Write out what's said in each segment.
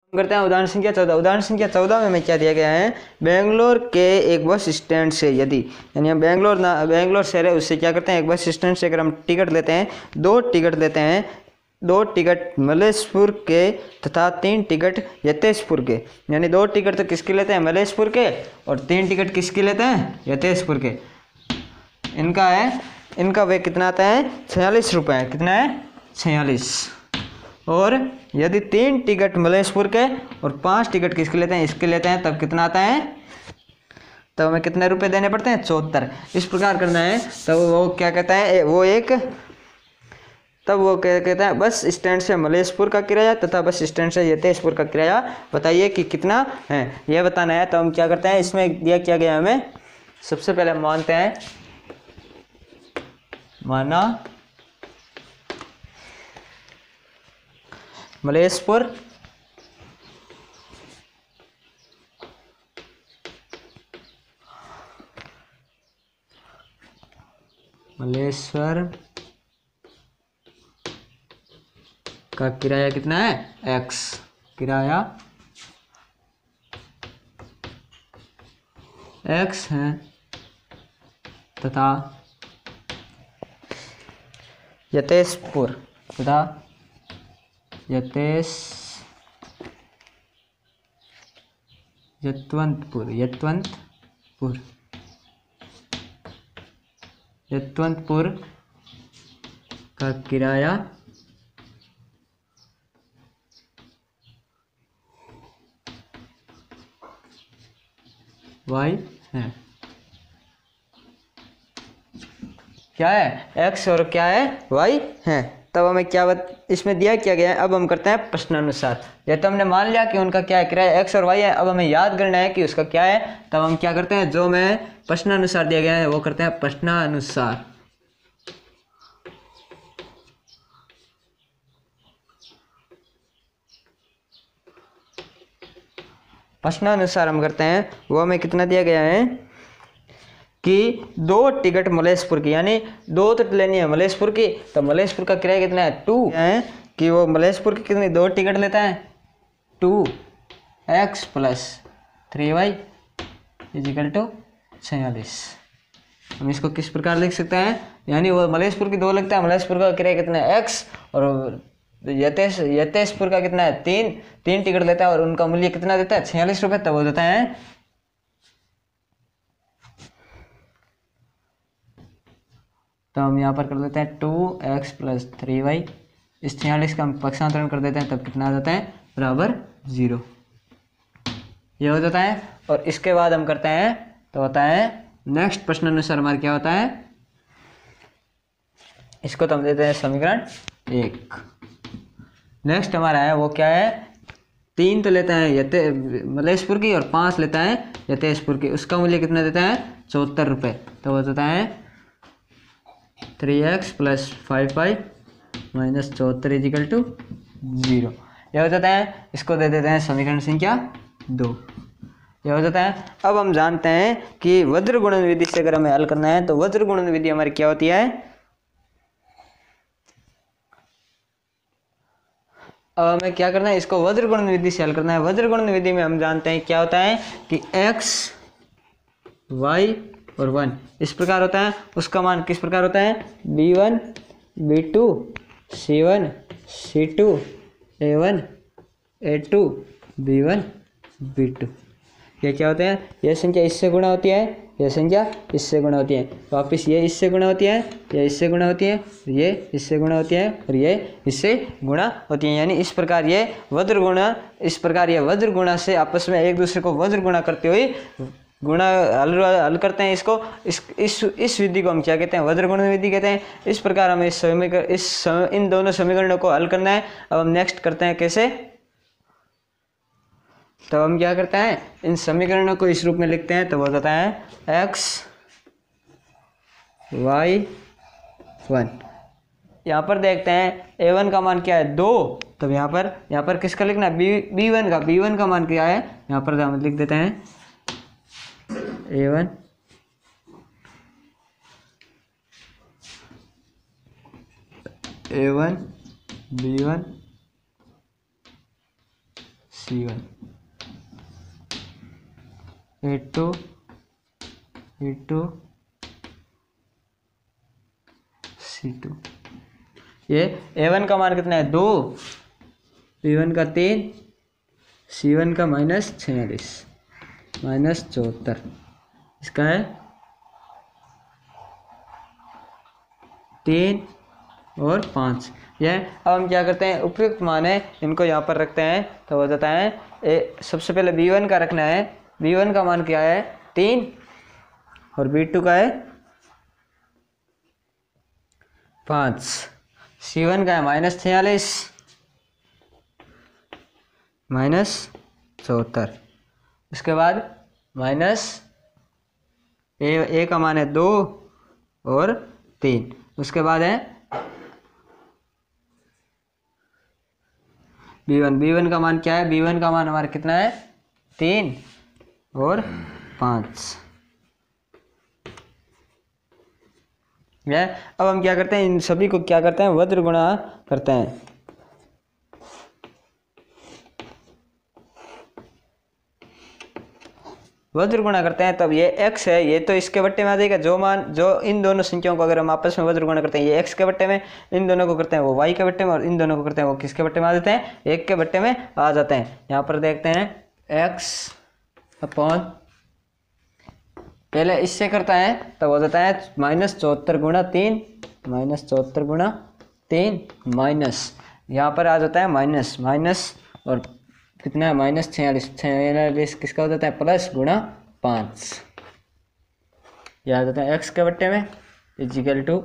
करते हैं उदाहरण संख्या 14। उदाहरण संख्या 14 में हमें क्या दिया गया है, बेंगलोर के एक बस स्टैंड से यदि, यानी हम बेंगलोर शहर है उससे क्या करते हैं, एक बस स्टैंड से अगर हम टिकट लेते हैं, 2 टिकट लेते हैं, 2 टिकट मलेशपुर के तथा 3 टिकट यतेशपुर के, यानी 2 टिकट तो किसके लेते हैं, मलेशपुर के, और 3 टिकट किसके लेते हैं, यतेशपुर के। इनका वे कितना आता है, 46 रुपये। कितना है, 46। और यदि 3 टिकट मलेशपुर के और 5 टिकट किसके लेते हैं, इसके लेते हैं, तब कितना आता है, तब हमें कितने रुपए देने पड़ते हैं, 74। इस प्रकार करना है। तब वो क्या कहता है, तब वो क्या कहता है, बस स्टैंड से मलेशपुर का किराया तथा बस स्टैंड से यतेशपुर का किराया बताइए कि कितना है, यह बताना है। तो हम क्या करते हैं, इसमें दिया क्या गया हमें, सबसे पहले हम मानते हैं, माना मलेशपुर का किराया कितना है, x, किराया x है तथा यतेशपुर तथा यशवंतपुर का किराया y है। क्या है, x और क्या है, y है। तब हमें इसमें दिया क्या गया है, अब हम करते हैं प्रश्नानुसार। या तो हमने मान लिया कि उनका क्या है, किराया x और y है, अब हमें याद करना है कि उसका क्या है। तब हम क्या करते हैं, जो हमें प्रश्नानुसार दिया गया है वो करते हैं प्रश्नानुसार। प्रश्नानुसार हम करते हैं, वो हमें कितना दिया गया है कि 2 टिकट मलेशपुर की, यानी 2 तो लेनी है मलेशपुर की, तो मलेशपुर का किराया कितना है, 2 है कि वो मलेशपुर की कितनी 2 टिकट लेता है, 2x + 3y = 46। हम इसको किस प्रकार लिख सकते हैं, यानी वो मलेशपुर की 2 लगता है, मलेशपुर का किराया कितना है x, और यतेशपुर का कितना है, 3 टिकट लेता है और उनका मूल्य कितना देता है, 46 रुपये। तब हो जाता है, तो हम यहाँ पर कर देते हैं 2x + 3y, इस 46 का हम पक्षांतरण कर देते हैं, तब कितना आ जाता है, बराबर 0। ये हो जाता है। और इसके बाद हम करते हैं, तो होता है नेक्स्ट प्रश्नानुसार हमारा क्या होता है, इसको तो हम देते हैं समीकरण 1। नेक्स्ट हमारा है वो क्या है, 3 तो लेता है मलेशपुर की और 5 लेता है यतेशपुर की, उसका मूल्य कितना देता है, 74 रुपये। तो हो जाता है 3x + 5y - 74 = 0। यह हो जाता है। इसको दे देते हैं समीकरण संख्या 2। यह हो जाता है। अब हम जानते हैं कि वज्र गुणन विधि से अगर हमें हल करना है, तो वज्र गुणन विधि हमारी क्या होती है, अब हमें क्या करना है, इसको वज्र गुणन विधि से हल करना है। वज्र गुणन विधि में हम जानते हैं क्या होता है कि x, y और 1 इस प्रकार होता है, उसका मान किस प्रकार होता है, b1 b2 c1 c2 a1 a2 b1 b2। ये क्या होते हैं, यह संख्या इससे गुणा होती है, यह संख्या इससे गुणा होती है, वापस ये इससे गुणा होती है, यह इससे गुणा होती है, ये इससे गुणा होती है और ये इससे गुणा होती है। यानी इस प्रकार ये वज्र गुणा से आपस में एक दूसरे को वज्र गुणा करते हुए गुणा हल करते हैं। इसको इस विधि को हम क्या कहते हैं, वज्र गुणन विधि कहते हैं। इस प्रकार हमें इन दोनों समीकरणों को हल करना है। अब हम नेक्स्ट करते हैं कैसे, तो हम क्या करते हैं, इन समीकरणों को इस रूप में लिखते हैं। तो वो होता है x y 1। यहाँ पर देखते हैं a1 का मान क्या है, 2। तो यहाँ पर किसका लिखना है, b1 का मान क्या है, यहाँ पर हम लिख देते हैं a1 b1 C1 A2 E2 C2। ये A1 का मान कितना है 2, B1 का 3, C1 का -46 -74, इसका है 3 और 5। यह अब हम क्या करते हैं, उपयुक्त मान है इनको यहाँ पर रखते हैं तो हो जाता है सबसे पहले B1 का रखना है। B1 का मान क्या है 3 और B2 का है 5, C1 का है -46 -74, उसके बाद माइनस ए का मान है 2 और 3, उसके बाद है B1 का मान क्या है, B1 का मान हमारा कितना है 3 और 5। अब हम क्या करते हैं, इन सभी को क्या करते हैं वज्र गुणा करते हैं। वज्र गुणा करते हैं तब ये x है, ये तो इसके बट्टे में आ जाएगा। जो इन दोनों संख्याओं को अगर हम आपस में वज्र गुणा करते हैं, ये x के बट्टे में, इन दोनों को करते हैं वो y के बट्टे में, और इन दोनों को करते हैं वो किसके बट्टे में आ जाते हैं, 1 के बट्टे में आ जाते हैं। यहाँ पर देखते हैं x अपॉन, पहले इससे करता है तब हो जाता है -74 गुणा 3, -74 गुणा 3 माइनस, यहाँ पर आ जाता है माइनस और कितना है -46 किसका हो जाता है प्लस गुणा 5, यह आ जाता है x के बट्टे में इजिकल टू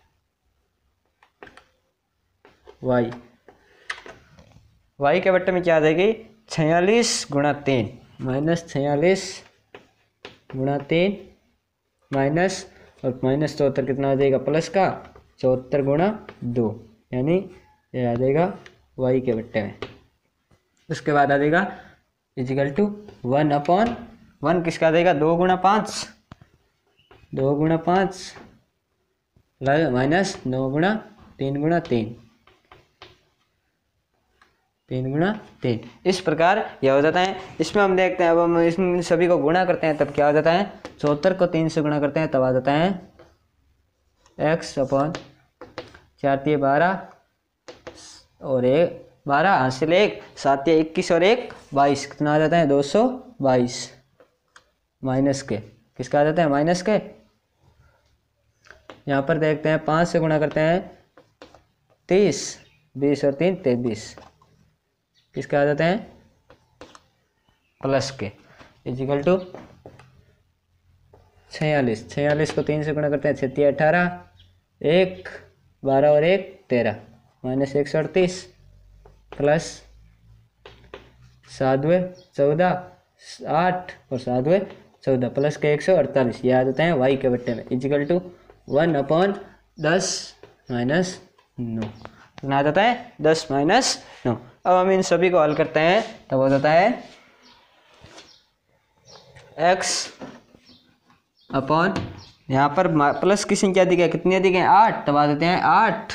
y के बट्टे में क्या आ जाएगी 46 गुणा 3 -46 गुणा 3 माइनस और -74 कितना आ जाएगा प्लस का 74 गुणा 2, यानी यह आ जाएगा y के बट्टे में। उसके बाद आ जाएगा इजिकल टू 1/1 किसका आ जाएगा 2 गुणा 5 माइनस 9 गुणा 3 गुणा 3 गुणा 3, इस प्रकार यह हो जाता है। इसमें हम देखते हैं, अब हम इसमें सभी को गुणा करते हैं तब क्या हो जाता है 74 को 3 से गुणा करते हैं तब आ जाता है x अपॉन 4 × 12 और 12 हासिल 1 7 × 21 और 1 22, कितना आ जाता है 222 माइनस के, किसका आ जाता है माइनस के। यहाँ पर देखते हैं 5 से गुणा करते हैं 30, 20 और 3 23, किसका आ जाते हैं प्लस के इजिकल टू 46 को 3 से गुणा करते हैं 6 × 18 1 12 और 1 13 माइनस 138 प्लस 7 14 8 और 7 14 प्लस के 148, ये आ जाते हैं y के बट्टे में इजिकल टू 1/10 माइनस 9, कितना आ जाता है 10 माइनस 9। अब हम इन सभी को हल करते हैं तब हो जाता है x अपॉन, यहाँ पर प्लस की संख्या अधिक है, कितनी अधिक है 8, तब आ जाते हैं 8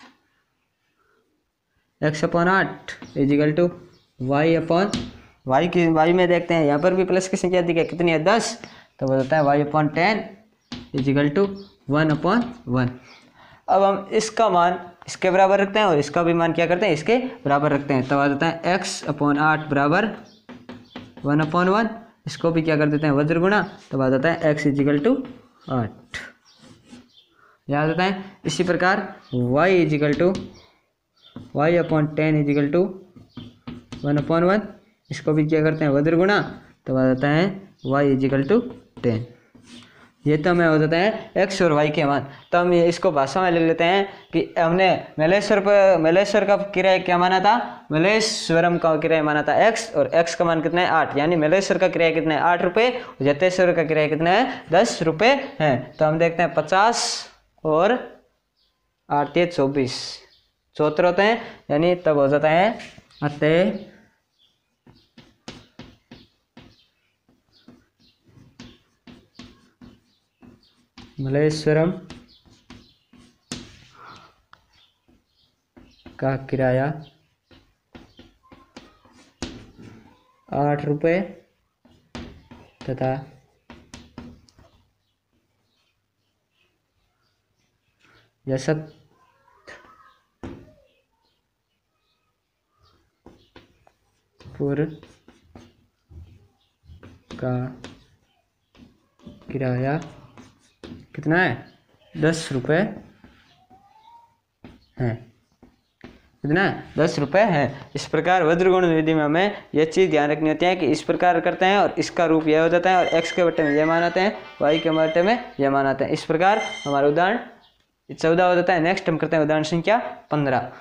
x upon 8 equal to y upon y में देखते हैं यहाँ पर भी प्लस की संख्या अधिक है, कितनी है 10, तब हो जाता है y अपॉन 10 इजिकल टू 1/1। अब हम इसका मान इसके बराबर रखते हैं और इसका भी मान क्या करते हैं इसके बराबर रखते हैं, तब आ जाता है x अपॉन 8 बराबर 1/1। इसको भी क्या कर देते हैं वज्र गुणा, तब आ जाता है x इजिकल टू 8, यह आ जाता है। इसी प्रकार y equal to y upon 10 equal to 1/1, इसको भी क्या करते हैं वज्र गुणा, तब आ जाता है y इजिकल टू 10। ये तो हमें हो जाता है x और y के मान। तो हम इसको भाषा में लिख लेते हैं कि हमने मलेश्वर का किराया क्या माना था, मलेश्वरम का किराया माना था x, और x का मान कितना है 8, यानी मलेश्वर का किराया कितना है 8 रुपये, जतेश्वर का किराया कितना है 10 रुपये है। तो हम देखते हैं 50 और 8 × 24 74 होते हैं, यानी तब हो जाता है अतः मलेश्वरम का किराया 8 रुपये तथा यशवंतपुर का किराया कितना है? 10 रुपये है। कितना है? 10 रुपये है। इस प्रकार वज्रगुण विधि में हमें यह चीज़ ध्यान रखनी होती है कि इस प्रकार करते हैं और इसका रूप यह हो जाता है और x के बट्टे में यह मान आते हैं, y के बट्टे में यह मान आते हैं। इस प्रकार हमारा उदाहरण 14 हो जाता है। नेक्स्ट हम करते हैं उदाहरण संख्या 15।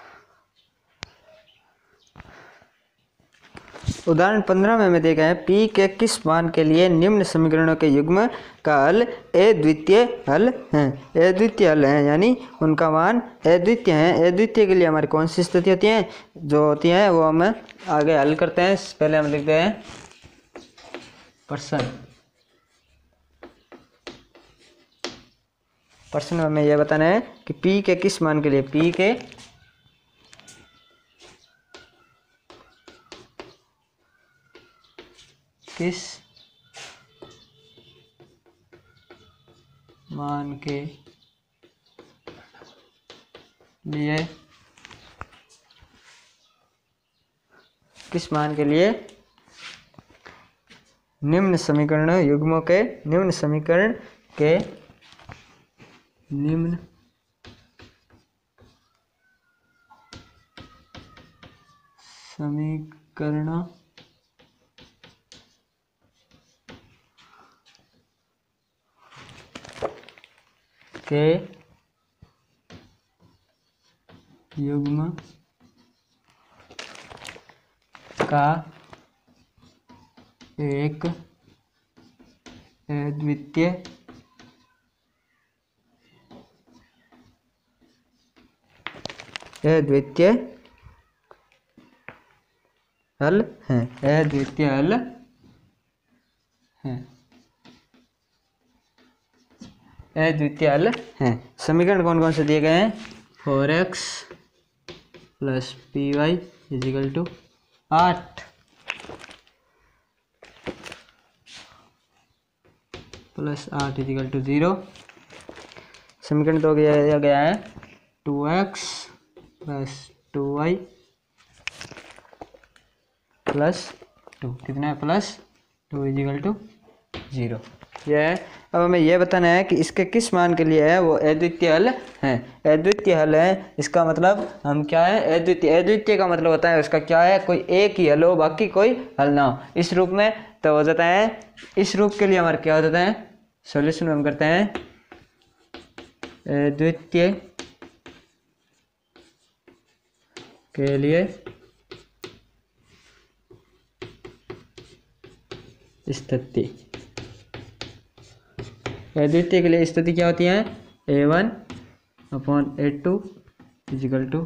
उदाहरण 15 में हमें देखा है p के किस मान के लिए निम्न समीकरणों के युग्म का हल अद्वितीय हल है। अद्वितीय हल है यानी उनका मान अद्वितीय है। अद्वितीय के लिए हमारी कौन सी स्थिति होती है जो होती है वो हम आगे हल करते हैं। पहले हम लिखते हैं प्रश्न में हमें यह बताना है कि p के किस मान के लिए, p के किस मान के लिए निम्न समीकरण युग्मों के निम्न समीकरण के युग्म का एक अद्वितीय हल है। अद्वितीय हल है। अद्वितीय हल है। समीकरण कौन कौन से दिए गए हैं? 4x + py = 8 + 8 = 0। समीकरण तो दिया गया है 2x + 2y + 2 कितना है? +2 = 0। यह है। अब हमें यह बताना है कि इसके किस मान के लिए है वो अद्वितीय हल है। अद्वितीय हल है इसका मतलब हम क्या है? अद्वितीय का मतलब होता है उसका क्या है? कोई एक ही हल हो, बाकी कोई हल ना हो। इस रूप में तो हो जाता है। इस रूप के लिए हमारा क्या हो जाता है? सॉल्यूशन में हम करते हैं अद्वितीय के लिए स्थिति। अद्वितीय के लिए स्थिति क्या होती है? a1/a2 =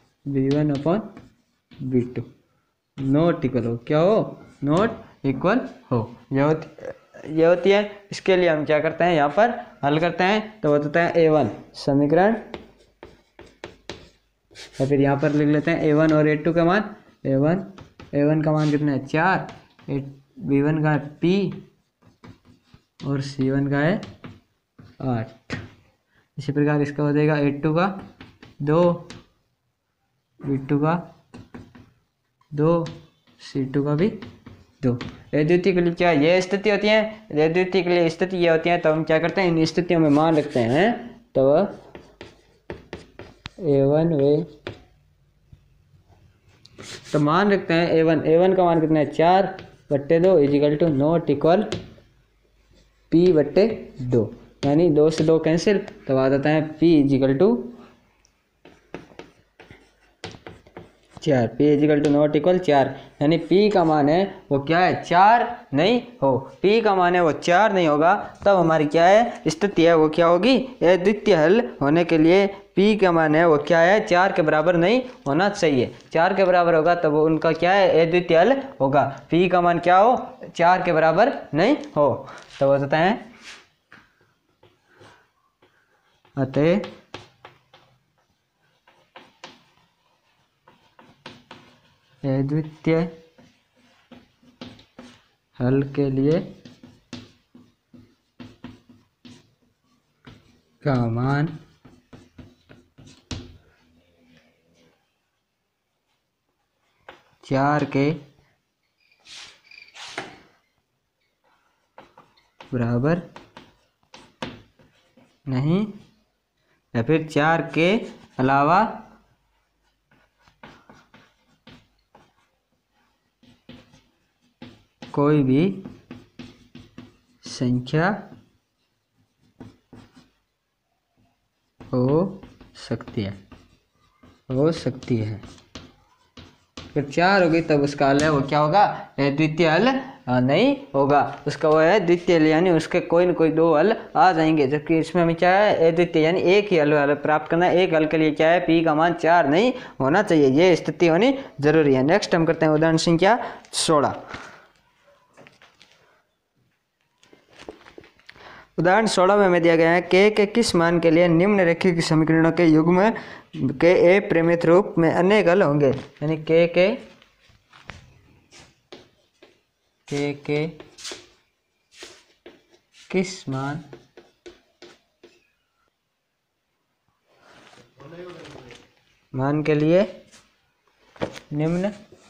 b1/b2 नॉट इक्वल हो। क्या हो? नॉट इक्वल हो। यह होती है। इसके लिए हम क्या करते हैं? यहाँ पर हल करते हैं तो होता है a1 समीकरण, या फिर यहाँ पर लिख लेते हैं a1 और a2 का मान। a1 का मान कितना है? 4, b1 का है p और c1 का है 8। इसी प्रकार इसका हो जाएगा a2 का 2, b2 का 2, c2 का भी 2। अद्वितीय के लिए क्या ये स्थिति होती है? अद्वितीय के लिए स्थिति ये होती है तो हम क्या करते हैं? इन स्थितियों में मान रखते हैं। तो तो मान रखते हैं a1 का मान कितना है? 4/2 = नॉट इक्वल p/2 यानी 2 से 2 कैंसिल तो आ जाता है p = 4। p = नॉट इक्वल 4 यानी p का मान है वो क्या है? 4 नहीं हो। p का मान है वो 4 नहीं होगा तब हमारी क्या है स्थिति है वो क्या होगी? अद्वितीय हल होने के लिए p का मान है वो क्या है? 4 के बराबर नहीं होना चाहिए। 4 के बराबर होगा तब वो उनका क्या है? अद्वितीय हल होगा। p का मान क्या हो? 4 के बराबर नहीं हो। तो हो जाता है अतः अद्वितीय हल के लिए का मान चार के बराबर नहीं या फिर चार के अलावा कोई भी संख्या हो सकती है। जब चार होगी तब उसका हल है वो क्या होगा, द्वितीय हल नहीं होगा, उसका वो है द्वितीय हल, यानी उसके कोई न कोई दो हल आ जाएंगे। जबकि इसमें हमें क्या है, अद्वितीय यानी एक ही हल प्राप्त करना है। एक हल के लिए क्या है, पी का मान 4 नहीं होना चाहिए, ये स्थिति होनी जरूरी है। नेक्स्ट हम करते हैं उदाहरण संख्या 16। उदाहरण 16 में हमें दिया गया है के किस मान के लिए निम्नलिखित समीकरणों के युग्म के ए परिमित रूप में अनेक हल होंगे। यानी के किस मान के लिए निम्न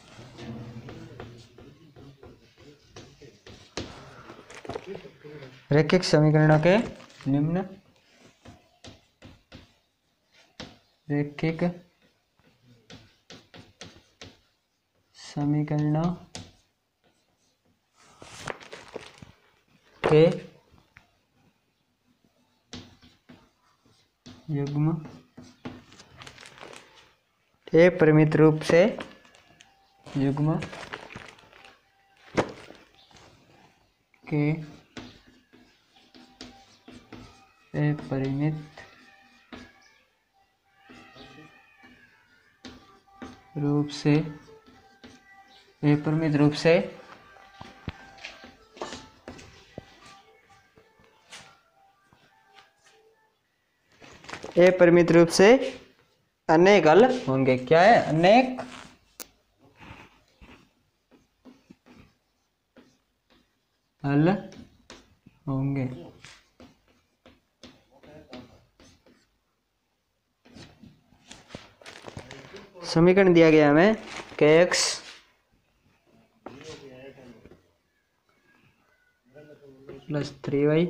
रैखिक समीकरणों के युग्म ए परिमित रूप से युग्म के ए परिमित रूप से अनेक हल होंगे। क्या है, अनेक हल होंगे। समीकरण दिया गया हमें के एक्स प्लस 3y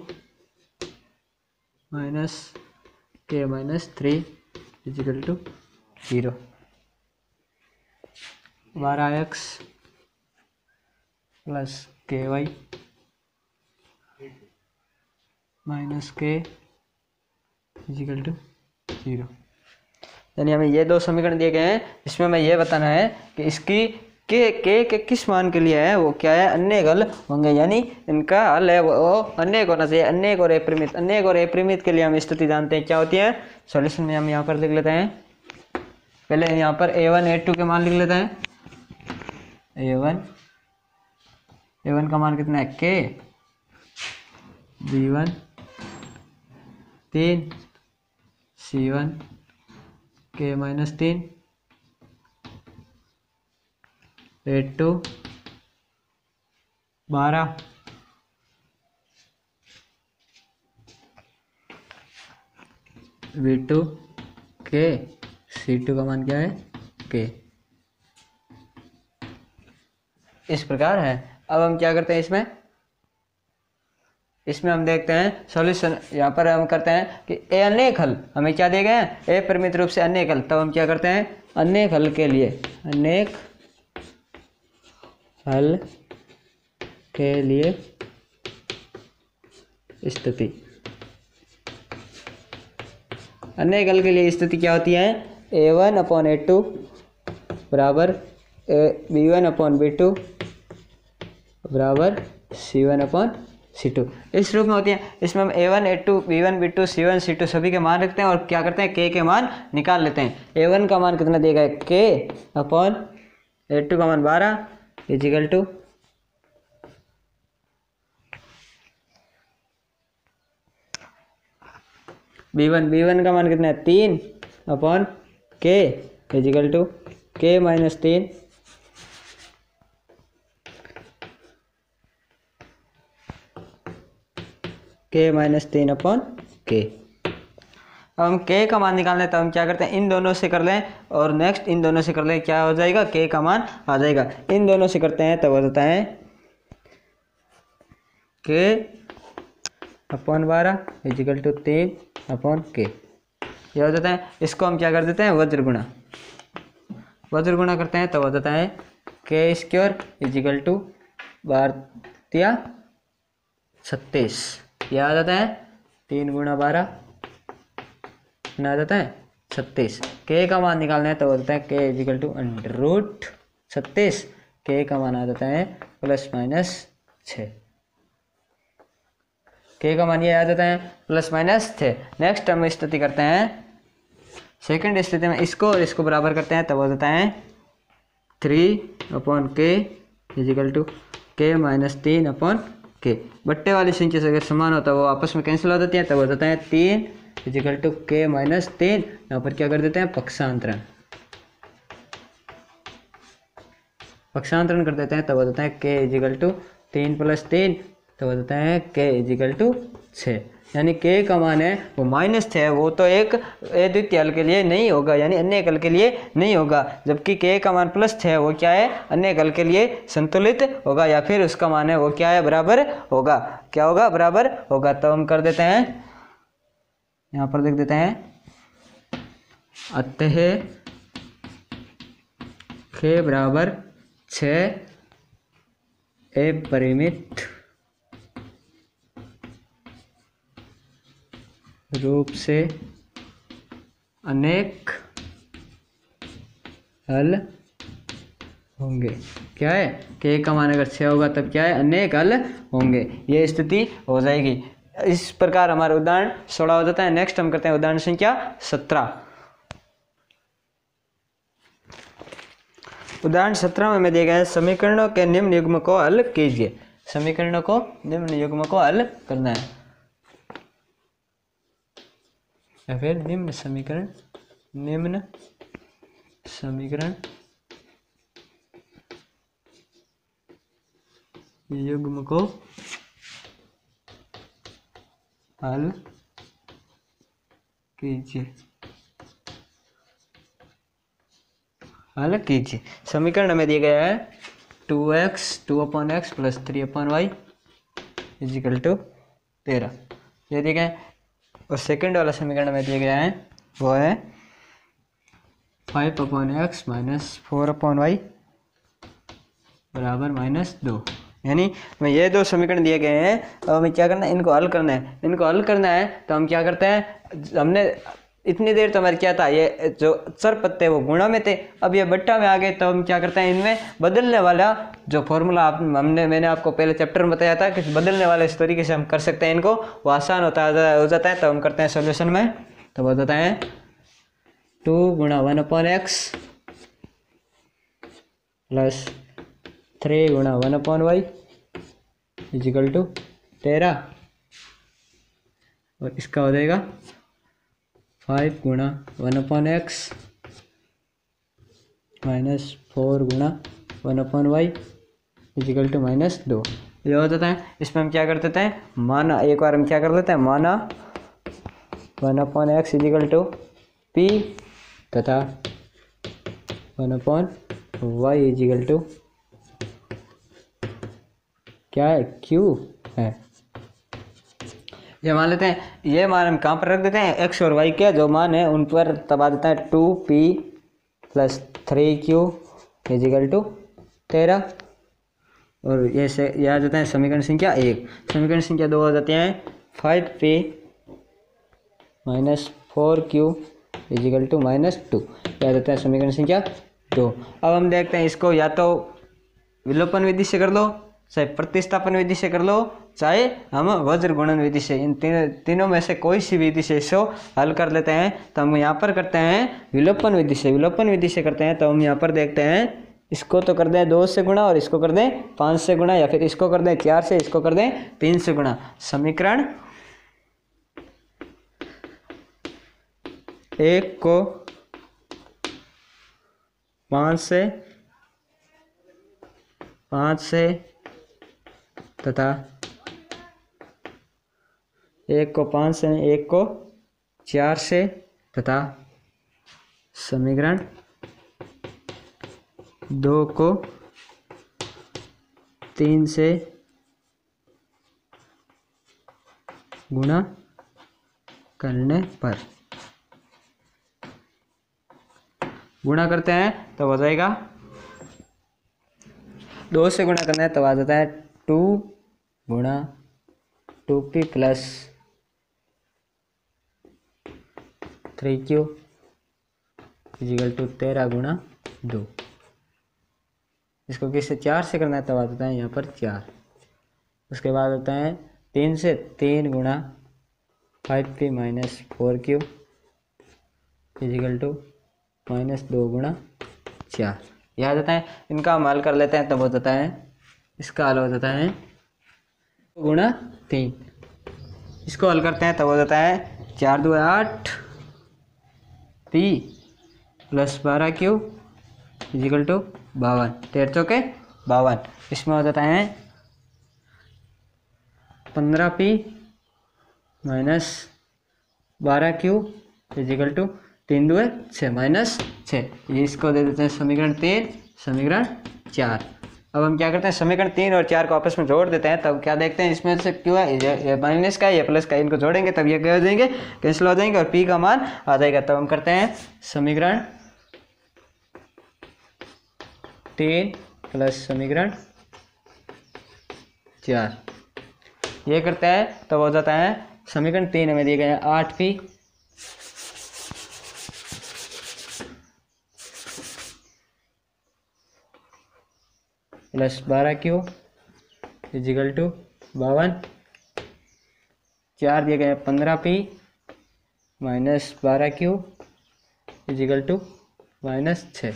माइनस के minus 3 equal to 0, 12x plus के वाई माइनस के इजिकल टू 0। यानी हमें ये दो समीकरण दिए गए हैं, इसमें हमें ये बताना है कि इसकी के किस मान के लिए है वो क्या है, अनेक हल होंगे। यानी इनका हल है वो अनेक होना चाहिए, अनेक और अपरिमित। अनेक और अपरिमित के लिए हम स्थिति जानते हैं क्या होती है। सॉल्यूशन में हम यहाँ पर लिख लेते हैं, पहले यहाँ पर a1 a2 के मान लिख लेते हैं। a1 का मान कितना है, k, b1 3, c1 k minus 3, a2 12, b2 k, c2 का मान क्या है, k। इस प्रकार है। अब हम क्या करते हैं, इसमें हम देखते हैं सॉल्यूशन। यहाँ पर हम करते हैं कि ए अनेक हल हमें क्या दिए गए हैं, ए परिमित रूप से अनेक हल। तब हम क्या करते हैं, अनेक हल के लिए स्थिति, अनेक हल के लिए स्थिति क्या होती है, a1 अपॉन a2 बराबर b1 अपॉन b2 बराबर c1 अपॉन c2, इस रूप में होती है। इसमें हम a1 a2 b1 b2 c1 c2 सभी के मान रखते हैं और क्या करते हैं, k के मान निकाल लेते हैं। a1 का मान कितना देगा, k अपॉन a2 का मान 12 इजिकल टू b1 का मान कितना है, 3 upon k equal to k minus 3 k minus 3 upon k। अब हम k का मान निकालना है तो हम क्या करते हैं, इन दोनों से कर लें और नेक्स्ट इन दोनों से कर लें, क्या हो जाएगा, k का मान आ जाएगा। इन दोनों से करते हैं तो हो जाता है k upon 12 equal to 3 upon k। यह हो जाता है। इसको हम क्या कर देते हैं, वज्र गुणा करते हैं तो हो जाता है k स्क्वायर इजिकल टू 12 36। यह आ जाता है 3 गुणा 12 आ जाता है 36। k का मान निकालना है तो हो जाता है k equal to under root 36। k का मान आ जाता है प्लस माइनस 6। k का मान ये आ जाता है प्लस माइनस 6। नेक्स्ट हम स्थिति करते हैं, सेकंड स्थिति में इसको और इसको बराबर करते हैं तब हो जाता है 3 upon k equal to k minus 3 upon k। बट्टे वाली संख्या से अगर समान होता है वो आपस में कैंसिल हो जाती है तब हो जाता है 3 इजिकल टू k माइनस 3। यहाँ पर क्या कर देते हैं, पक्षांतरण कर देते हैं तब हो जाता है k इजिकल टू 3 प्लस 3 तो हो जाता है k इजिकल टू 6। यानी k का मान है वो माइनस 6 है, वो तो एक अद्वितीय हल के लिए नहीं होगा, यानी अन्य हल के लिए नहीं होगा। जबकि k का मान प्लस 6 है, वो क्या है, अन्य हल के लिए संतुलित होगा, या फिर उसका मान है वो क्या है, बराबर होगा। क्या होगा, बराबर होगा। तो हम कर देते हैं, यहाँ पर देख देते हैं, अतः k बराबर 6 अपरिमित रूप से अनेक हल होंगे। क्या है, k का मान अगर 6 होगा तब क्या है, अनेक हल होंगे। ये स्थिति हो जाएगी। इस प्रकार हमारा उदाहरण 16 हो जाता है। नेक्स्ट हम करते हैं उदाहरण संख्या 17। उदाहरण 17 में हमें दिए गए समीकरणों के निम्न युग्म को हल कीजिए। समीकरणों को निम्न युग्म को हल करना है, या फिर निम्न समीकरण युग्म को हल कीजिए। समीकरण हमें दिया गया है 2x 2/x plus 3/y is equal to 13, ये दिया गया है। और सेकंड वाला समीकरण हमें दिया गया है वो है 5/x माइनस 4/y बराबर -2। यानी हमें ये दो समीकरण दिए गए हैं, अब हमें क्या करना है, इनको हल करना है। इनको हल करना है तो हम क्या करते हैं, हमने इतनी देर तो हमारे क्या था, ये जो चर पद थे वो गुणा में थे, अब ये बट्टा में आ गए, तो हम क्या करते हैं, इनमें बदलने वाला जो फॉर्मूला मैंने आपको पहले चैप्टर में बताया था कि बदलने वाले इस तरीके से हम कर सकते हैं, इनको वो आसान हो जाता है। तो हम करते हैं सोल्यूशन में, तो वो होता है 2 गुणा 1/x प्लस 3 गुणा 1/y इजिकल टू 13, और इसका हो जाएगा 5 गुणा 1/x माइनस 4 गुणा 1/y इजिकल टू -2। ये हो जाता है। इसमें हम क्या कर देते हैं, माना, एक बार हम क्या कर लेते हैं, माना 1/x इजिकल टू p तथा 1/y इजिकल टू क्या है, q है। ये मान लेते हैं, ये मान हम कहाँ पर रख देते हैं, x और y के जो मान है उन पर तब आ देता है 2p plus 3q equal to 13, और ये से ये आ जाता है समीकरण संख्या 1। समीकरण संख्या 2 हो जाते हैं 5p minus 4q is equal to -2, यह आ जाता है समीकरण संख्या 2। अब हम देखते हैं, इसको या तो विलोपन विधि से कर लो, चाहे प्रतिस्थापन विधि से कर लो, चाहे हम वज्र गुणन विधि से, इन तीनों में से कोई सी विधि से इसको हल कर लेते हैं। तो हम यहाँ पर करते हैं विलोपन विधि से। विलोपन विधि से करते हैं तो हम यहाँ पर देखते हैं, इसको तो कर दें 2 से गुणा, और इसको कर दें 5 से गुणा, या फिर इसको कर दें 4 से, इसको कर दें 3 से गुणा। समीकरण 1 को 5 से तथा 1 को 5 से, 1 को 4 से तथा समीकरण 2 को 3 से गुणा करने पर, गुणा करते हैं तो हो जाएगा 2 से गुणा करना है तो आ जाता है 2 गुणा 2p plus 3q equal to 13 गुणा 2। इसको किससे 4 से करना है तो आ जाता है यहाँ पर 4। उसके बाद होता है 3 से 3 गुणा 5p minus 4q is equal to -2 गुणा 4। यह आ जाता है। इनका हम हल कर लेते हैं तब हो जाता है, इसका हल हो जाता है 2 गुणा 3। इसको हल करते हैं तब हो जाता है 4 2 8 p plus 12q is equal to 52, 13 चौके 52। इसमें हो जाता है 15p minus 12q is equal to 3 2 6 minus 6। ये इसको दे देते हैं समीकरण 3, समीकरण 4। अब हम क्या करते हैं, समीकरण 3 और 4 को आपस में जोड़ देते हैं। तब क्या देखते हैं, इसमें से क्यों है, ये माइनस का, ये प्लस का, इनको जोड़ेंगे तब ये क्या हो जाएंगे, कैंसिल हो जाएंगे और p का मान आ जाएगा। तब हम करते हैं समीकरण 3 प्लस समीकरण 4, ये करते हैं तब हो जाता है समीकरण 3 हमें दिए गए हैं 8p plus 12q is equal to 52, 4 दिए गए हैं 15p minus 12q is equal to -6।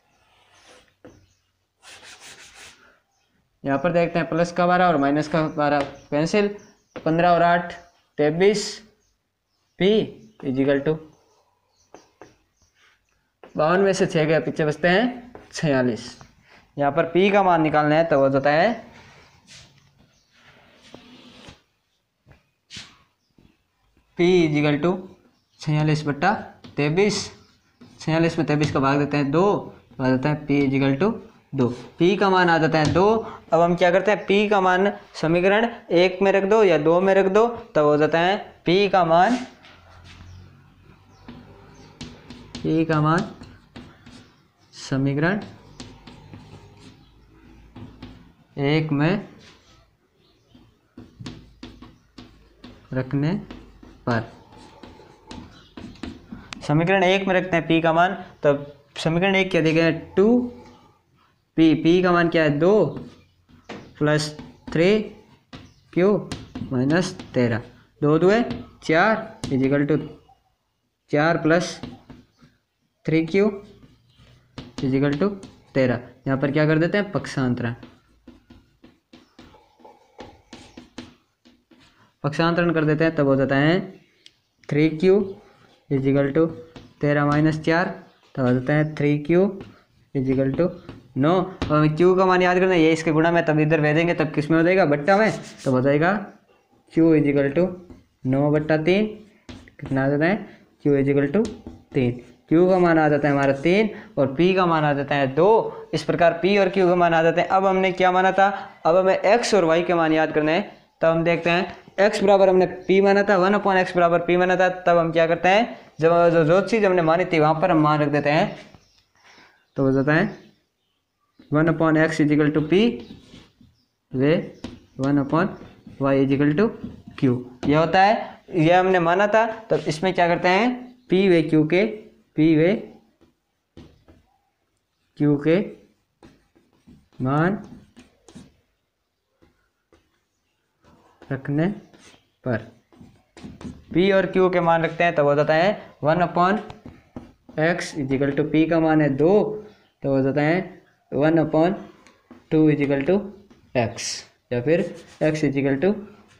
यहाँ पर देखते हैं प्लस का 12 और माइनस का 12 कैंसिल, 15 और 8 23 p इजिकल टू 52 में से 6 गया पीछे बचते हैं 46। यहाँ पर p का मान निकालना है तो वो होता है p इजिकल टू 46/23। 46 में 23 का भाग देते हैं 2, तो आ जाता है p इजिकल टू 2। p का मान आ जाता है 2। अब हम क्या करते हैं, p का मान समीकरण 1 में रख दो या 2 में रख दो, तब हो जाता है p का मान समीकरण 1 में रखने पर, समीकरण 1 में रखते हैं p का मान, तब समीकरण 1 क्या दिया गया 2p, p का मान क्या है 2 plus 3q minus 13, 2 2 4 equal to 4 plus 3q equal to 13। यहाँ पर क्या कर देते हैं, पक्षांतरण, पक्षांतरण कर देते हैं तब हो जाता है 3q इजिकल टू 13 माइनस 4, तब हो जाता है 3q इजिकल टू 9। अब हमें q का मान याद करना है, ये इसके गुणा में, तब इधर भेजेंगे तब किस में हो जाएगा, बट्टा में, तब हो जाएगा q इजिकल टू 9/3। कितना आ जाता है, q इजिकल टू 3। q का मान आ जाता है हमारा 3 और p का मान आ जाता है 2। इस प्रकार p और q का मान आ जाते हैं। अब हमने क्या माना था, अब हमें x और y के मान याद करने हैं। तब हम देखते हैं x बराबर हमने p माना था, 1/x बराबर p माना था। तब हम क्या करते हैं, जब जो चीज़ हमने मानी थी वहाँ पर हम मान रख देते हैं, तो हो जाता है 1/x इजिकल टू p वे 1/y इजिकल टू q। यह होता है, यह हमने माना था। तब इसमें क्या करते हैं, p वे q के मान रखने पर, p और q के मान रखते हैं तब हो जाता है 1/x इजिकल टू p का मान है 2, तो हो जाता है 1/2 इजिकल टू x, या फिर x इजिकल टू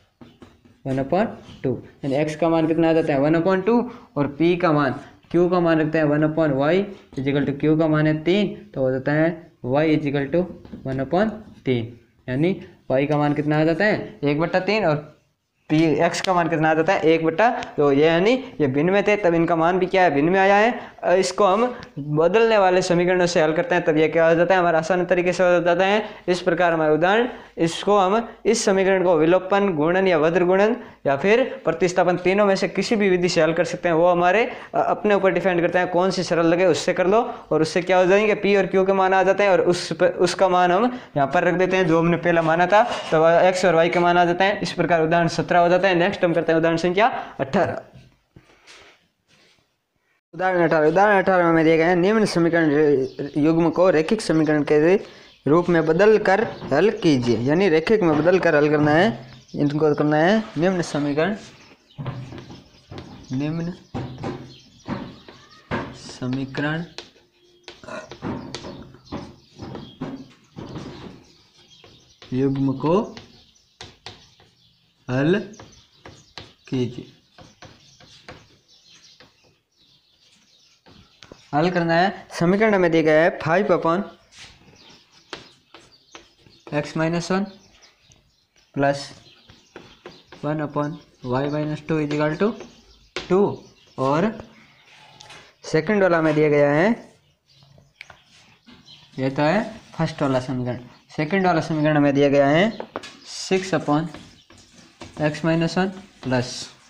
1/2, यानी x का मान कितना आ जाता है 1/2 और p का मान, q का मान रखते हैं 1/y इजिकल टू q का मान है 3, तो हो जाता है y इजिकल टू 1/3, यानी y का मान कितना आ जाता है 1/3 और पी एक्स का मान कितना आ जाता है 1/2। तो ये यानी ये भिन्न में थे तब इनका मान भी क्या है भिन्न में आया है। इसको हम बदलने वाले समीकरणों से हल करते हैं तब ये क्या हो जाता है हमारा आसान तरीके से हो जाता है। इस प्रकार हमारा उदाहरण, इसको हम इस समीकरण को विलोपन, गुणन या वज्र गुणन या फिर प्रतिस्थापन तीनों में से किसी भी विधि से हल कर सकते हैं। वो हमारे अपने ऊपर डिपेंड करते हैं, कौन सी सरल लगे उससे कर लो और उससे क्या हो जाएंगे पी और क्यू के मान आ जाते हैं और उसका मान हम यहाँ पर रख देते हैं जो हमने पहला माना था। तो एक्स और वाई के मान आ जाते हैं। इस प्रकार उदाहरण 17 हो जाता है। नेक्स्ट हम करते हैं उदाहरण संख्या 18। उदाहरण 18 में दिए गए हैं निम्न समीकरण युग्म को रैखिक समीकरण के रूप में बदल कर हल कीजिए। यानी रैखिक में बदल कर हल करना है, इनको करना है निम्न समीकरण युग्म को हल कीजिए। हल करना है, समीकरण में दिया गया है 5/x-1 plus 1/y-2 equal to 2 और सेकंड वाला में दिया गया है, ये तो है फर्स्ट वाला समीकरण। सेकंड वाला समीकरण में दिया गया है 6/x-1 plus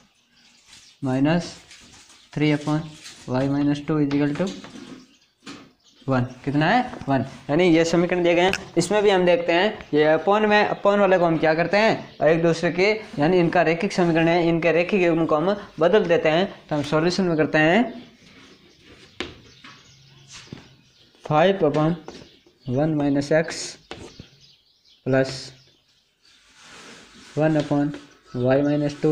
-3/y-2 is equal to 1। कितना है 1। यानी ये समीकरण दिए गए हैं। इसमें भी हम देखते हैं ये अपॉन वाले को हम क्या करते हैं एक दूसरे के, यानी इनका रैखिक समीकरण है, इनके रैखिक युग्म को हम बदल देते हैं। तो हम सॉल्यूशन में करते हैं 5/1 - x plus 1/y-2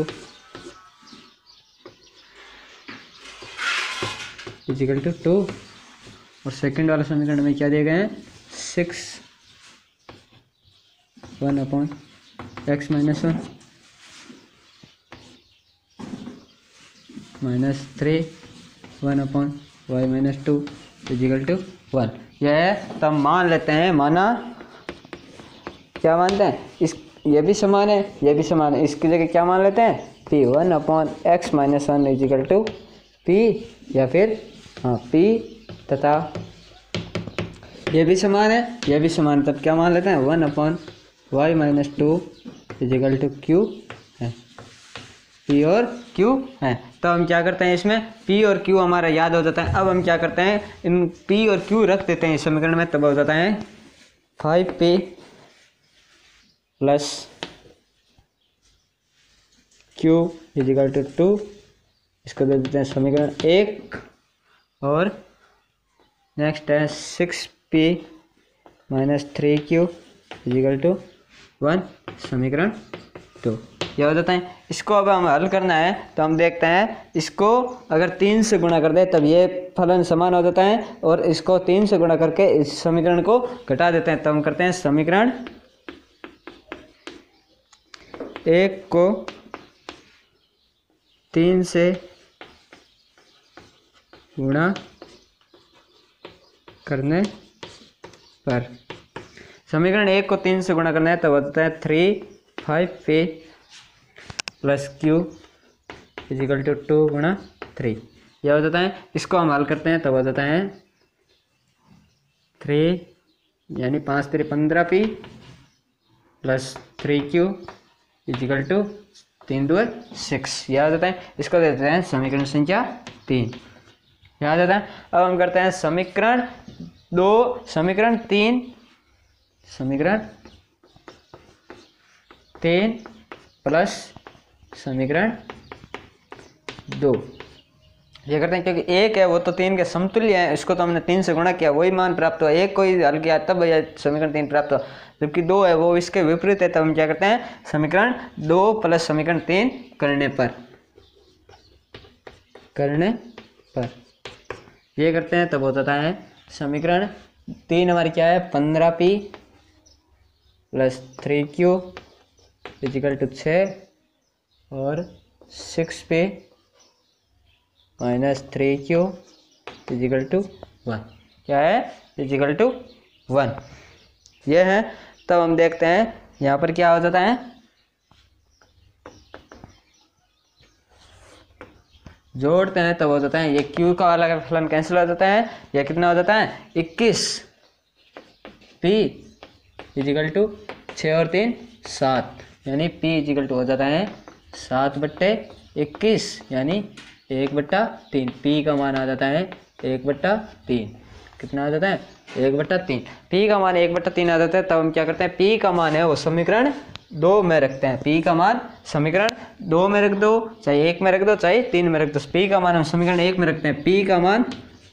equal to 2 और सेकंड वाला समीकरण में क्या दिए गए हैं 6/1 माइनस 3/1/y-2 इजिकल टू 1। यह है। तब मान लेते हैं, माना क्या मानते हैं ये भी समान है, ये भी समान है। इसकी जगह क्या मान लेते हैं P1/x-1 इजिकल टू P या फिर P तथा ये भी समान है, ये भी समान, तब क्या मान लेते हैं 1/y-2 इजिकल टू Q है। P और Q है। तो हम क्या करते हैं इसमें P और Q हमारा याद हो जाता है। अब हम क्या करते हैं इन P और Q रख देते हैं इस समीकरण में, तब हो जाता है 5P plus Q equal to 2। इसको दे देते हैं समीकरण 1 और नेक्स्ट है 6P minus 3Q equal to 1 समीकरण 2। यह हो जाता है। इसको अब हम हल करना है तो हम देखते हैं इसको अगर 3 से गुणा कर दे तब ये फलन समान हो जाता है और इसको 3 से गुणा करके इस समीकरण को घटा देते हैं। तो हम करते हैं समीकरण 1 को 3 से गुणा करने पर, समीकरण 1 को 3 से गुणा करना है तो होता है 5P plus Q equal to 2 गुणा 3। यह हो जाता है। इसको हम हल करते हैं तब हो जाता है 3 यानी 5 3 15P plus 3Q equal to 3 2 6। यह हो जाता है। इसको देते हैं समीकरण संख्या 3। यह आ जाता है। अब हम करते हैं समीकरण 2, समीकरण 3 प्लस समीकरण 2। ये करते हैं क्योंकि 1 है वो तो 3 के समतुल्य है, इसको तो हमने 3 से गुणा किया वही मान प्राप्त हुआ। 1 को ही हल किया तब समीकरण 3 प्राप्त हुआ, जबकि 2 है वो इसके विपरीत है। तब हम क्या करते हैं समीकरण 2 प्लस समीकरण 3 करने पर ये करते हैं तब हो जाता है समीकरण 3 हमारी क्या है 15P plus 3Q equal to 6 और 6P minus 3Q equal to 1। क्या है इजिकल टू 1। यह है। तब हम देखते हैं यहाँ पर क्या हो जाता है जोड़ते हैं तब हो जाता है, ये क्यू का वाला फलन कैंसिल हो जाता है, यह कितना हो जाता है 21 P इजिकल टू 6 और 3 7, यानी P इजिकल टू हो जाता है 7/21, यानी 1/3। P का मान आ जाता है 1/3। कितना आ जाता है 1/3। P का मान 1/3 आ जाता है, तब हम क्या करते हैं, P का मान है वो समीकरण 2 में रखते हैं। P का मान समीकरण 2 में रख दो, चाहे 1 में रख दो, चाहे 3 में रख दो। P का मान हम समीकरण 1 में रखते हैं। P का मान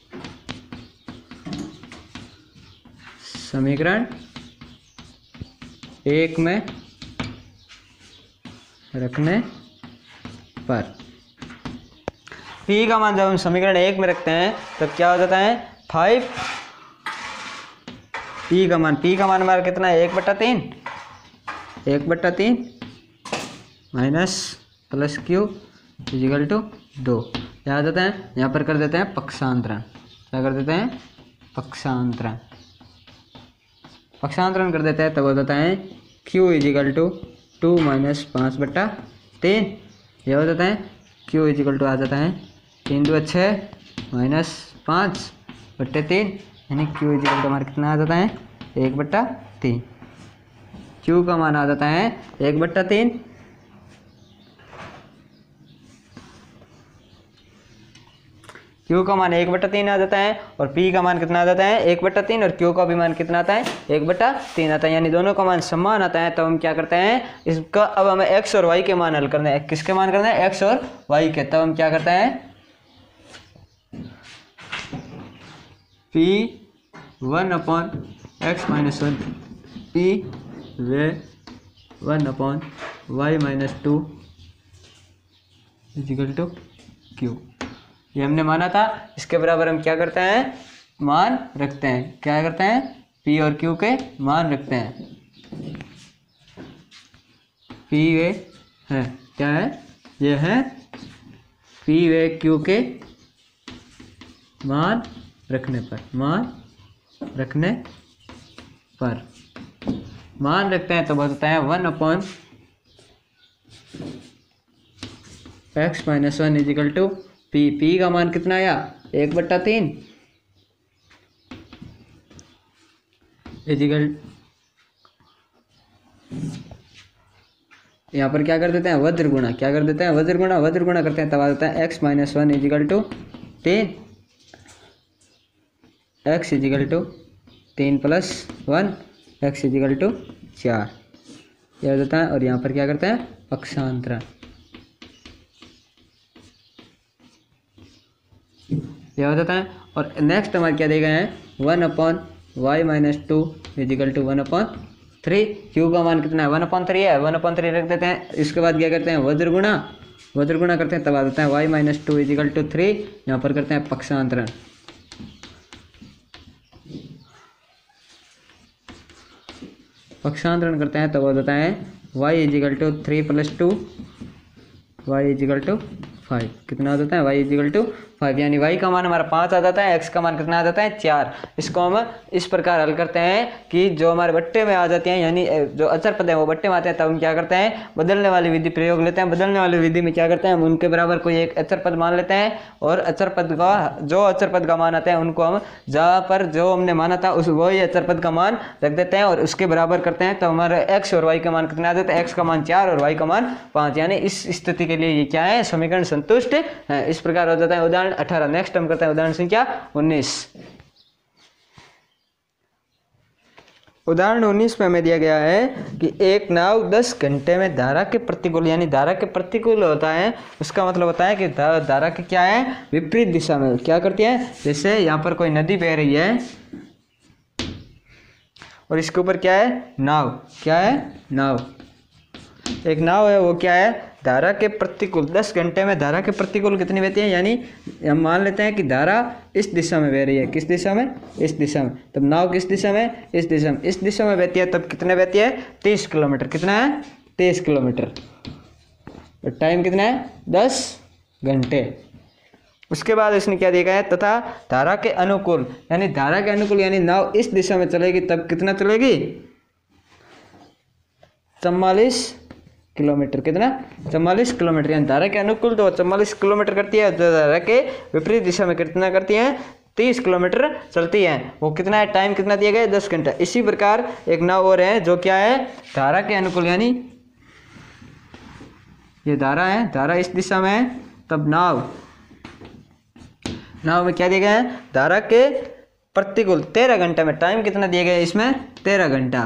समीकरण 1 में रखने पर, P का मान जब हम समीकरण 1 में रखते हैं तो क्या हो जाता है 5। P का मान हमारा कितना है 1/3, 1/3 minus plus Q equal to 2। क्या आ जाता है, यहाँ पर कर देते हैं पक्षांतरण। क्या कर देते हैं, पक्षांतरण। पक्षांतरण कर देते हैं तब हो जाता है Q इजिकल टू 2 माइनस 5/3। यह हो जाता है Q इजिकल टू आ जाता है 3 2 6 माइनस 5/3, यानी Q इजिकल टू हमारा कितना आ जाता है 1/3। Q का मान आ जाता है 1/3। Q का मान 1/3 आ जाता है और P का मान कितना आ जाता है 1/3, और Q का भी मान कितना आता है 1/3 आता है, यानी दोनों का मान समान आता है। तो हम क्या करते हैं, इसका अब हमें x और y के मान हल करने हैं। किसके मान करना है, x और y के। तब हम क्या करते हैं, P 1/x - 1 P वे 1/y - 2 इजिकल टू Q। ये हमने माना था, इसके बराबर हम क्या करते हैं, मान रखते हैं। क्या करते हैं, P और Q के मान रखते हैं। P वे है, क्या है, ये है P वे Q के मान रखने पर, मान रखने पर मान रखते हैं तो बताता है 1/x - 1 इजिकल टू P का मान कितना आया 1/3 इजिकल, यहाँ पर क्या कर देते हैं वज्र गुणा। क्या कर देते हैं वज्र गुणा करते हैं, तब आ जाता है x - 1 equal to 3, x equal to 3 + 1 x equal to 4। यह हो जाता है, और यहाँ पर क्या करते हैं पक्षांतरण। यह हो जाता है, और नेक्स्ट हमारे क्या दिए गए हैं 1/y - 2 इजिकल टू 1/3। Q का मान कितना है 1/3 है, 1/3 रख देते हैं। इसके बाद क्या करते हैं वज्र गुणा करते हैं, तब आ जाता है y - 2 इजिकल टू 3। यहाँ पर करते हैं पक्षांतरण। पक्षांतरण करते हैं तब हो जाता है y equal to 3 + 2 y equal to 5। कितना हो जाता है y इजिकल टू 5, यानी y का मान हमारा 5 आ जाता है, x का मान कितना आ जाता है 4। इसको हम इस प्रकार हल करते हैं कि जो हमारे बट्टे में आ जाते हैं, यानी जो अचर पद है वो बट्टे में आते हैं, तब हम क्या करते हैं बदलने वाली विधि प्रयोग लेते हैं। बदलने वाली विधि में क्या करते हैं, हम उनके बराबर कोई एक अचर पद मान लेते हैं, और अचर पद का मान आता है उनको हम जहाँ पर जो हमने माना था उस वही अचर पद का मान रख देते हैं और उसके बराबर करते हैं। तो हमारे x और y का मान कितना आ जाता है, x का मान 4 और y का मान 5, यानी इस स्थिति के लिए ये क्या है समीकरण संतुष्ट है। इस प्रकार हो जाता है उदाहरण 18। नेक्स्ट हम करते हैं उदाहरण संख्या 19। उदाहरण 19 में हमें दिया गया है कि एक नाव 10 घंटे में धारा के प्रतिकूल, यानी धारा के प्रतिकूल होता है, उसका मतलब होता है कि धारा के क्या है विपरीत दिशा में क्या करती है। जैसे यहाँ पर कोई नदी बह रही है और इसके ऊपर क्या है नाव, क्या है नाव, एक नाव है, वो क्या है धारा के प्रतिकूल 10 घंटे में धारा के प्रतिकूल कितनी बहती है, यानी हम मान लेते हैं कि धारा इस दिशा में बह रही है। किस दिशा में, इस दिशा में। तब नाव किस दिशा में, इस दिशा में, इस दिशा में बहती है। तब कितने बहती है 30 किलोमीटर। कितना है 30 किलोमीटर। टाइम कितना है 10 घंटे। उसके बाद इसने क्या देखा है तथा धारा के अनुकूल, यानी धारा के अनुकूल यानी नाव इस दिशा में चलेगी, तब कितना चलेगी 44 किलोमीटर, कितना 44 किलोमीटर, यानी धारा के अनुकूल तो 44 किलोमीटर करती है, तो धारा के विपरीत दिशा में कितना करती है 30 किलोमीटर चलती है। वो कितना है, टाइम कितना दिया गया है 10 घंटा। इसी प्रकार एक नाव और है जो क्या है धारा के अनुकूल, यानी ये धारा है, धारा इस दिशा में है, तब नाव में क्या दिया गया है धारा के प्रतिकूल 13 घंटे में, टाइम कितना दिया गया है इसमें 13 घंटा,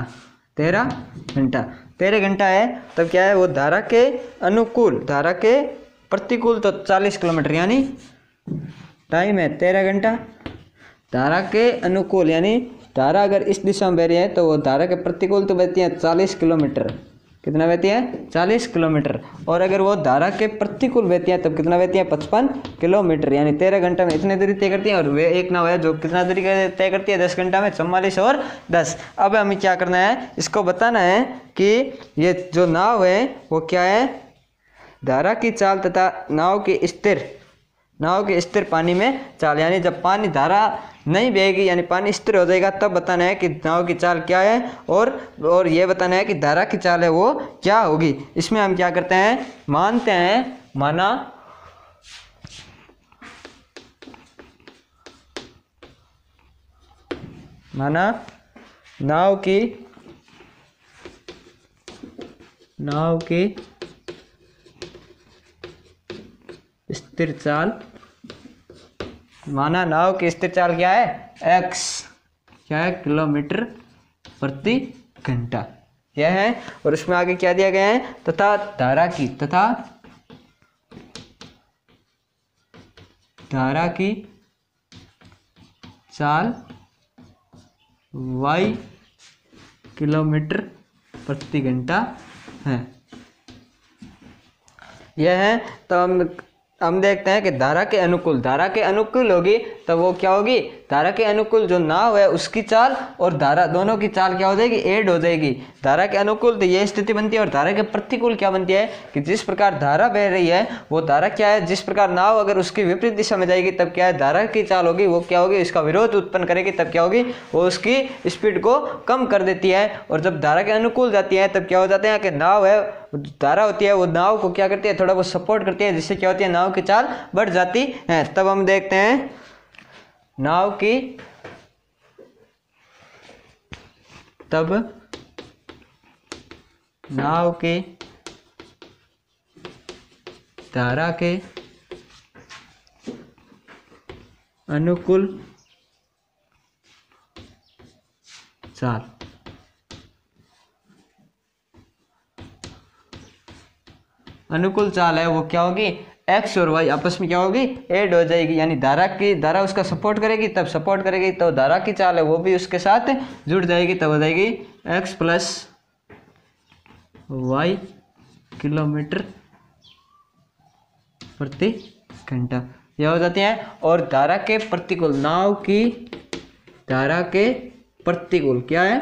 13 घंटा है, तब क्या है वो धारा के अनुकूल, धारा के प्रतिकूल तो 40 किलोमीटर, यानी टाइम है 13 घंटा। धारा के अनुकूल यानी धारा अगर इस दिशा में बह रही है तो वो धारा के प्रतिकूल तो बहती है 40 किलोमीटर, कितना बहती है 40 किलोमीटर, और अगर वो धारा के प्रतिकूल बहती है तब कितना बहती है 55 किलोमीटर, यानी 13 घंटा में इतनी दूरी तय करती है। और वे एक नाव है जो कितना दूरी तय करती है 10 घंटा में, 44 और 10। अब हमें क्या करना है, इसको बताना है कि ये जो नाव है वो क्या है धारा की चाल तथा नाव की स्थिर पानी में चाल, यानी जब पानी धारा नहीं बहेगी यानी पानी स्थिर हो जाएगा तब बताना है कि नाव की चाल क्या है, और ये बताना है कि धारा की चाल है वो क्या होगी। इसमें हम क्या करते हैं, मानते हैं माना नाव की स्थिर चाल, माना नाव की स्थिर चाल क्या है x, क्या है किलोमीटर प्रति घंटा, यह है। और उसमें आगे क्या दिया गया है, तथा धारा की चाल y किलोमीटर प्रति घंटा है, यह है। तो हम देखते हैं कि धारा के अनुकूल होगी तब वो क्या होगी, धारा के अनुकूल जो नाव है उसकी चाल और धारा दोनों की चाल क्या हो जाएगी, ऐड हो जाएगी। धारा के अनुकूल तो ये स्थिति बनती है, और धारा के प्रतिकूल क्या बनती है कि जिस प्रकार धारा बह रही है वो धारा क्या है, जिस प्रकार नाव अगर उसकी विपरीत दिशा में जाएगी तब क्या है धारा की चाल होगी वो क्या होगी, इसका विरोध उत्पन्न करेगी, तब क्या होगी वो उसकी स्पीड को कम कर देती है। और जब धारा के अनुकूल जाती है तब क्या हो जाते हैं कि नाव है, धारा होती है वो नाव को क्या करती है, थोड़ा बहुत सपोर्ट करती है, जिससे क्या होती है नाव की चाल बढ़ जाती है। तब हम देखते हैं नाव की धारा के अनुकूल चाल, अनुकूल चाल है वो क्या होगी, एक्स और वाई आपस में क्या होगी ऐड हो जाएगी, यानी धारा उसका सपोर्ट करेगी, तब सपोर्ट करेगी तो धारा की चाल है वो भी उसके साथ जुड़ जाएगी, तब हो जाएगी एक्स प्लस वाई किलोमीटर प्रति घंटा, यह हो जाती है। और धारा के प्रतिकूल, नाव की धारा के प्रतिकूल क्या है,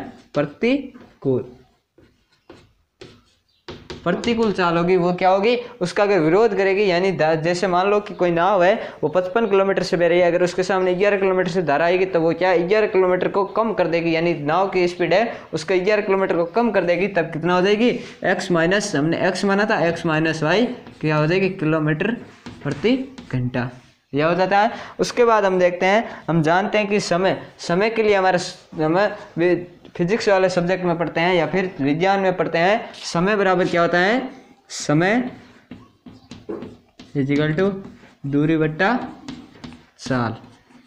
प्रतिकूल चाल होगी वो क्या होगी, उसका अगर विरोध करेगी, यानी जैसे मान लो कि कोई नाव है वो 55 किलोमीटर से बह रही है, अगर उसके सामने 11 किलोमीटर से धारा आएगी तो वो क्या 11 किलोमीटर को कम कर देगी, यानी नाव की स्पीड है उसका 11 किलोमीटर को कम कर देगी, तब कितना हो जाएगी x माइनस, हमने x माना था x माइनस वाई क्या हो जाएगी किलोमीटर प्रति घंटा, यह हो जाता है। उसके बाद हम देखते हैं, हम जानते हैं कि समय के लिए हमें फिजिक्स वाले सब्जेक्ट में पढ़ते हैं या फिर विज्ञान में पढ़ते हैं, समय बराबर क्या होता है, समय इजिकल टू दूरी बट्टा चाल,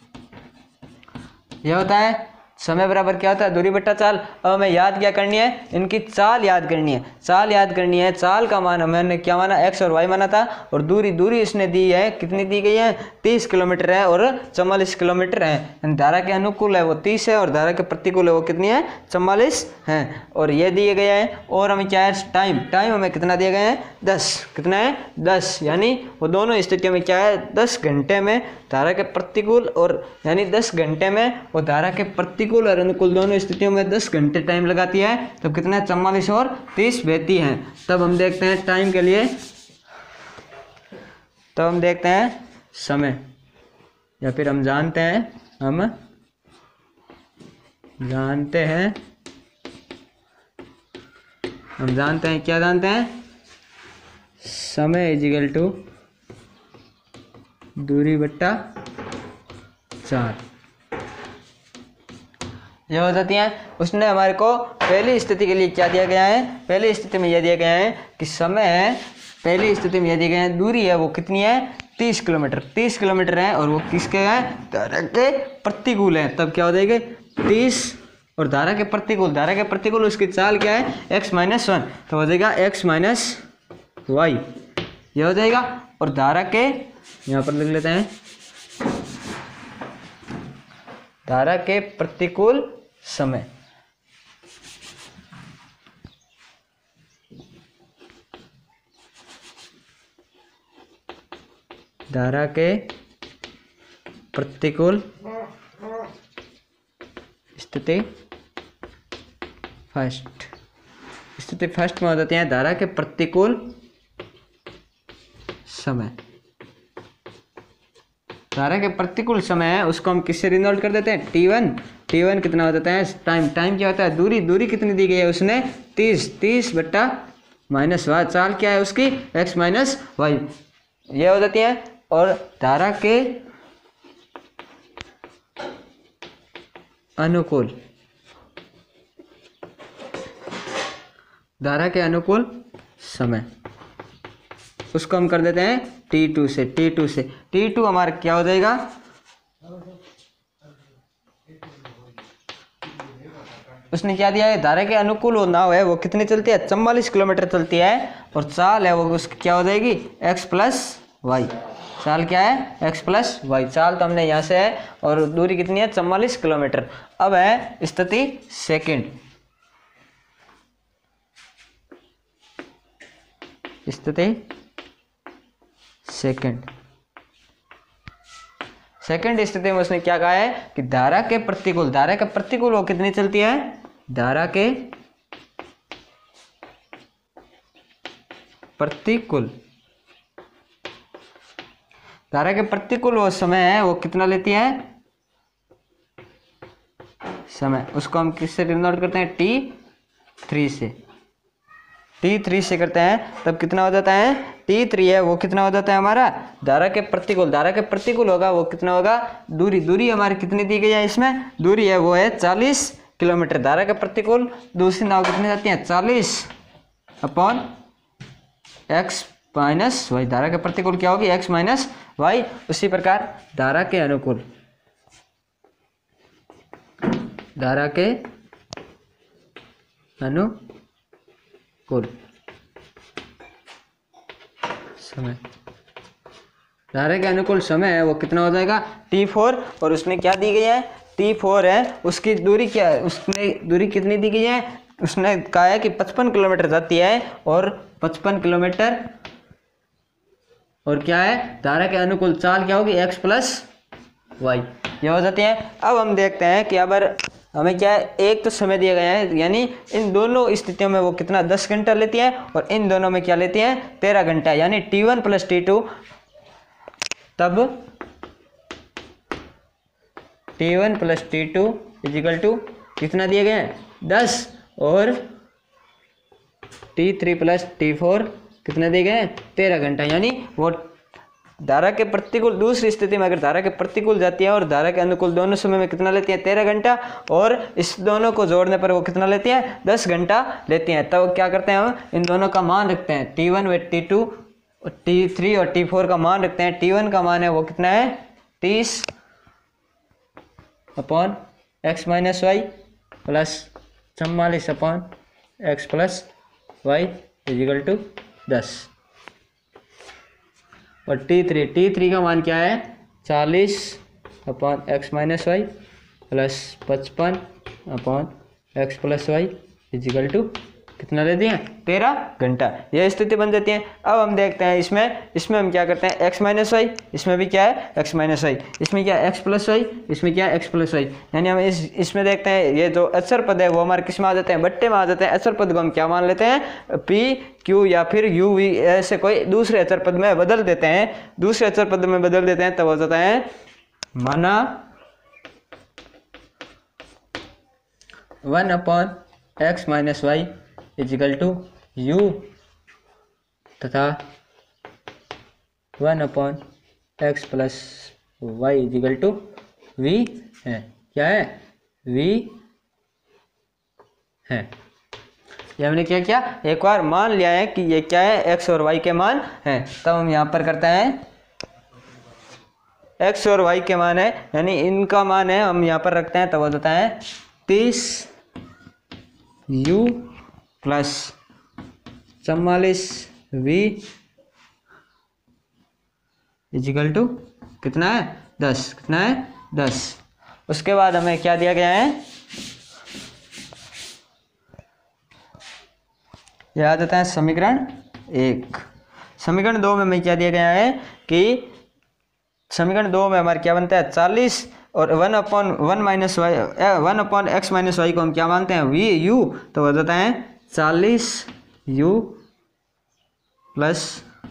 यह होता है। समय बराबर क्या होता है, दूरी बट्टा चाल। अब हमें याद क्या करनी है, इनकी चाल याद करनी है। चाल का मान हमने क्या माना, x और y माना था, और दूरी इसने दी है, कितनी दी गई है 30 किलोमीटर है और 44 किलोमीटर है। धारा के अनुकूल है वो 30 है और धारा के प्रतिकूल है वो कितनी है 44 है, और ये दिए गए हैं। और हमें क्या है टाइम हमें कितना दिया गया है 10, कितना है 10, यानी वो दोनों स्थितियों में क्या है 10 घंटे में धारा के प्रतिकूल और यानी 10 घंटे में वो धारा के प्रतिकूल और अनुकूल दोनों स्थितियों में 10 घंटे टाइम लगाती है, तब कितना है 44 और 30 बहती है। तब हम देखते हैं टाइम के लिए, तब हम देखते हैं समय, या फिर हम जानते हैं क्या जानते हैं, समय इजिकल टू दूरी बट्टा 4 ये हो जाती हैं। उसने हमारे को पहली स्थिति के लिए क्या दिया गया है, पहली स्थिति में यह दिया गया है कि समय, पहली स्थिति में यह दिया गया है दूरी है वो कितनी है 30 किलोमीटर, 30 किलोमीटर है और वो किसके है, धारा के प्रतिकूल है। तब क्या हो जाएगा 30 और धारा के प्रतिकूल उसकी चाल क्या है x-1, तो हो जाएगा x-y ये हो जाएगा। और धारा के यहाँ पर लिख लेते हैं, धारा के प्रतिकूल समय, धारा के प्रतिकूल स्थिति फर्स्ट में हो जाती है धारा के प्रतिकूल समय। धारा के प्रतिकूल समय है उसको हम किससे डिनोट कर देते हैं t1 कितना हो जाता है टाइम क्या होता है दूरी कितनी दी गई है उसने 30 बट्टा -y, चाल क्या है उसकी x-y ये हो जाती है। और धारा के अनुकूल समय उसको हम कर देते हैं t2 से। t2 हमारा क्या हो जाएगा, उसने क्या दिया है धारा के अनुकूल वो नाव है वो कितनी चलती है 44 किलोमीटर चलती है और चाल है वो उसकी क्या हो जाएगी x+y, चाल क्या है x+y, चाल तो हमने यहाँ से है और दूरी कितनी है 44 किलोमीटर। अब है स्थिति सेकंड, सेकंड स्थिति में उसने क्या कहा है कि धारा के प्रतिकूल वो कितनी चलती है, धारा के प्रतिकूल वो समय है वो कितना लेती है समय, उसको हम किससे डिनोट करते हैं t3 से करते हैं। तब कितना हो जाता है t3 है वो कितना हो जाता है हमारा धारा के प्रतिकूल होगा वो कितना होगा, दूरी हमारी कितनी दी गई है इसमें, दूरी है वो है 40 किलोमीटर। धारा के प्रतिकूल दूसरी नाव कितनी जाती है 40/x-y, धारा के प्रतिकूल क्या होगी x-y। उसी प्रकार धारा के अनुकूल समय, धारा के अनुकूल समय है वो कितना हो जाएगा t4 और उसमें क्या दी गई है t4 है उसकी दूरी क्या है, उसने दूरी कितनी दी गई है, उसने कहा है कि 55 किलोमीटर जाती है और 55 किलोमीटर और क्या है धारा के अनुकूल चाल क्या होगी x+y ये हो जाती है। अब हम देखते हैं कि अगर हमें क्या है एक तो समय दिया गया है यानी इन दोनों स्थितियों में वो कितना 10 घंटा लेती है और इन दोनों में क्या लेती है 13 घंटा, यानी t1 + t2 तब t1 + t2 = कितना दिए गए हैं 10 और t3 + t4 कितना दिए गए हैं 13 घंटा, यानी वो धारा के प्रतिकूल दूसरी स्थिति में अगर धारा के प्रतिकूल जाती है और धारा के अनुकूल दोनों समय में कितना लेती है 13 घंटा और इस दोनों को जोड़ने पर वो कितना लेती है 10 घंटा लेती हैं। तब क्या करते हैं हम इन दोनों का मान रखते हैं t1 व t2 t3 और t4 का मान रखते हैं। t1 का मान है वो कितना है 30/x-y प्लस 44/x+y = 10 और t3 का मान क्या है 40/x-y प्लस 55/x+y = कितना ले दिए 13 घंटा, यह स्थिति बन जाती है। अब हम देखते हैं इसमें हम क्या करते हैं x-y, इसमें भी क्या है x-y, इसमें क्या है x+y, इसमें क्या है x+y, यानी हम इसमें देखते हैं ये जो अचर पद है वो हमारे किस में आ जाते हैं बट्टे में आ जाते हैं। अचर पद को हम क्या मान लेते हैं p q या फिर u v ऐसे कोई दूसरे अचर पद में बदल देते हैं, तब हो जाता है माना 1/x-y = u तथा 1/x plus y equal to v है। क्या है? वी है। ये हमने क्या किया, एक बार मान लिया है कि ये क्या है, x और y के मान हैं। तब हम यहाँ पर करते हैं x और y के मान है, यानी इनका मान है, हम यहाँ पर रखते हैं। तब हो जाता है 30u plus 44v is equal to कितना है, 10। कितना है? 10। उसके बाद हमें क्या दिया गया है, याद आता है समीकरण 1। समीकरण 2 में हमें क्या दिया गया है कि समीकरण 2 में हमारे क्या बनता है, 40 और 1/1 minus Y 1/x minus Y को हम क्या मानते हैं, वी यू। तो हो जाता है 40u plus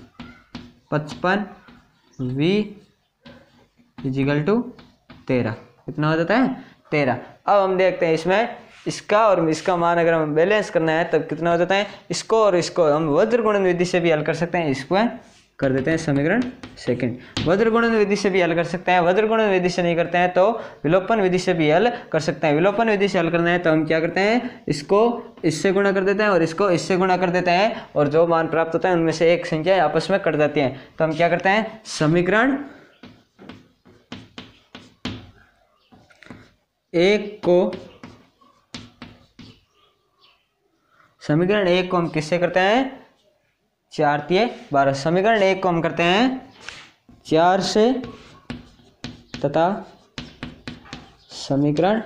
55v is equal to 13। कितना हो जाता है? 13। अब हम देखते हैं इसमें इसका और इसका मान अगर हम बैलेंस करना है तब कितना हो जाता है, इसको और इसको हम वज्र गुणन विधि से भी हल कर सकते हैं। इसको कर देते हैं समीकरण 2। वज्र गुणन विधि से भी हल कर सकते हैं, वज्र गुणन विधि से नहीं करते हैं तो विलोपन विधि से भी हल कर सकते हैं। विलोपन विधि से हल करना है तो हम क्या करते हैं, इसको इससे गुणा कर देते हैं और इसको इससे गुणा कर देते हैं, और जो मान प्राप्त होता है उनमें से एक संख्या आपस में कट जाती है। तो हम क्या करते हैं, समीकरण 1 को हम किससे करते हैं, 4 तिये 12। समीकरण 1 को हम करते हैं 4 से तथा समीकरण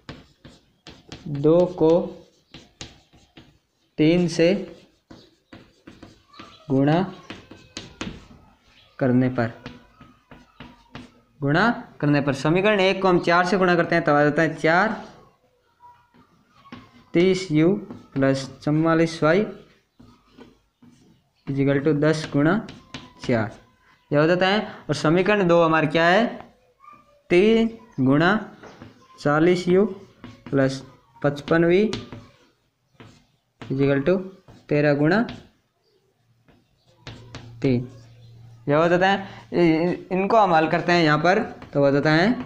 2 को 3 से गुणा करने पर समीकरण 1 को हम 4 से गुणा करते हैं तो आ जाता है 4 30u plus 44y is equal to 10 गुणा 4, यह हो जाता है। और समीकरण 2 हमारे क्या है, 3 गुणा 40u plus 55v is equal to 13 गुणा 3, यह हो जाता है। इनको हम हल करते हैं यहाँ पर तो हो जाता है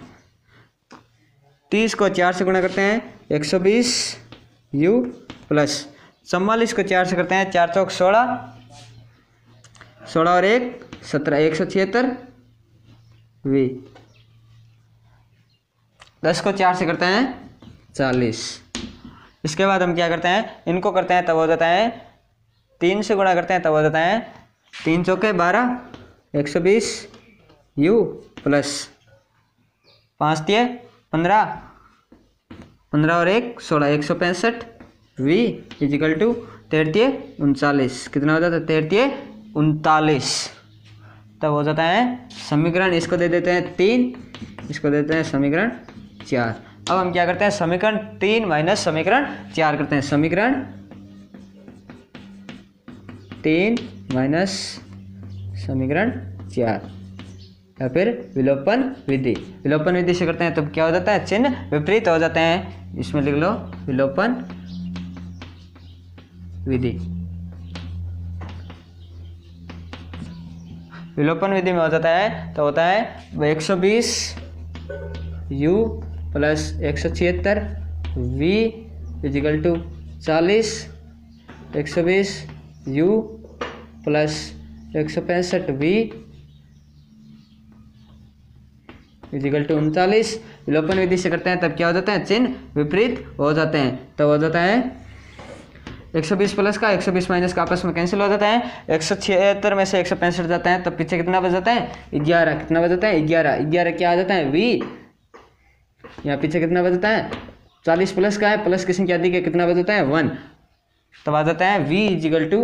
30 को 4 से गुणा करते हैं 120u प्लस 44 को 4 से करते हैं 4 चौक 16 और 1 17 176v। 10 को 4 से करते हैं 40। इसके बाद हम क्या करते हैं, इनको करते हैं तब हो जाता है 3 से गुणा करते हैं तब हो जाता है 3 चौके 12 120u प्लस 5 तिये 15 और 1 16 165v इजिकल टू 13 तिये 39। कितना हो जाता है, 13 तिये 39। तब हो जाता है समीकरण, इसको दे देते हैं 3, इसको देते हैं समीकरण 4। अब हम क्या करते हैं, समीकरण 3 माइनस समीकरण 4 करते हैं। समीकरण 3 माइनस समीकरण 4 या फिर विलोपन विधि। विलोपन विधि से करते हैं तब क्या हो जाता है, चिन्ह विपरीत हो जाते हैं। इसमें लिख लो विलोपन विधि। विलोपन विधि में हो जाता है तो होता है 120u plus 176v equal to 40 120u plus 165v equal to 39। विलोपन विधि से करते हैं तब क्या हो जाता है, चिन्ह विपरीत हो जाते हैं। तब हो जाता है 120 प्लस का 120 माइनस का आपस में कैंसिल हो जाता है। 176 में से 165 जाता है तब पीछे कितना बच जाता है, 11। कितना बच जाता है, 11 क्या आ जाता है, v। यहाँ पीछे कितना बच जाता है, 40 प्लस का है, प्लस की संख्या दी के कितना बच जाता है, 1। तब आ जाता है v इजिकल टू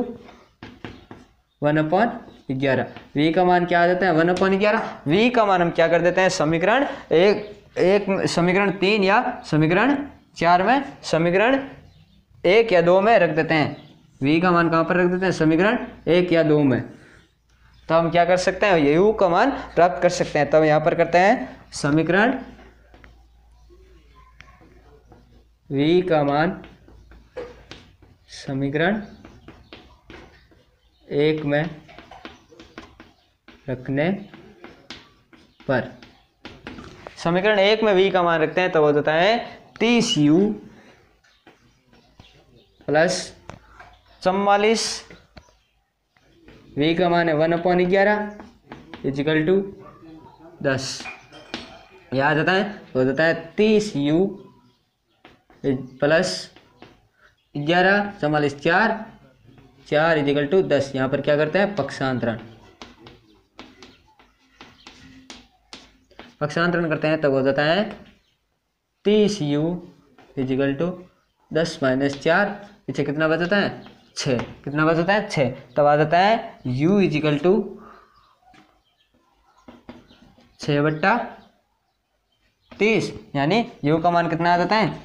1/11। v का मान क्या आ जाता है, 1/11। v का मान हम क्या कर देते हैं, समीकरण समीकरण 3 या समीकरण 4 में, समीकरण 1 या 2 में रख देते हैं। v का मान कहाँ पर रख देते हैं, समीकरण 1 या 2 में। तो हम क्या कर सकते हैं, u का मान प्राप्त कर सकते हैं। तब यहाँ पर करते हैं समीकरण v का मान समीकरण 1 में रखने पर, समीकरण 1 में v का मान रखते हैं तो वो होता है 30u प्लस 44, v का मान है 1/11 इजिकल टू 10। यह आ जाता है तो हो जाता है 30u प्लस 11 44 4 इजिकल टू 10। यहाँ पर क्या करते हैं, पक्षांतरण करते हैं तब हो जाता है 30u इजिकल टू 10 माइनस 4, पीछे कितना बचता है 6, कितना बचता है 6, तब आ जाता है u इजिकल टू 6/30, यानी u का मान कितना आ जाता है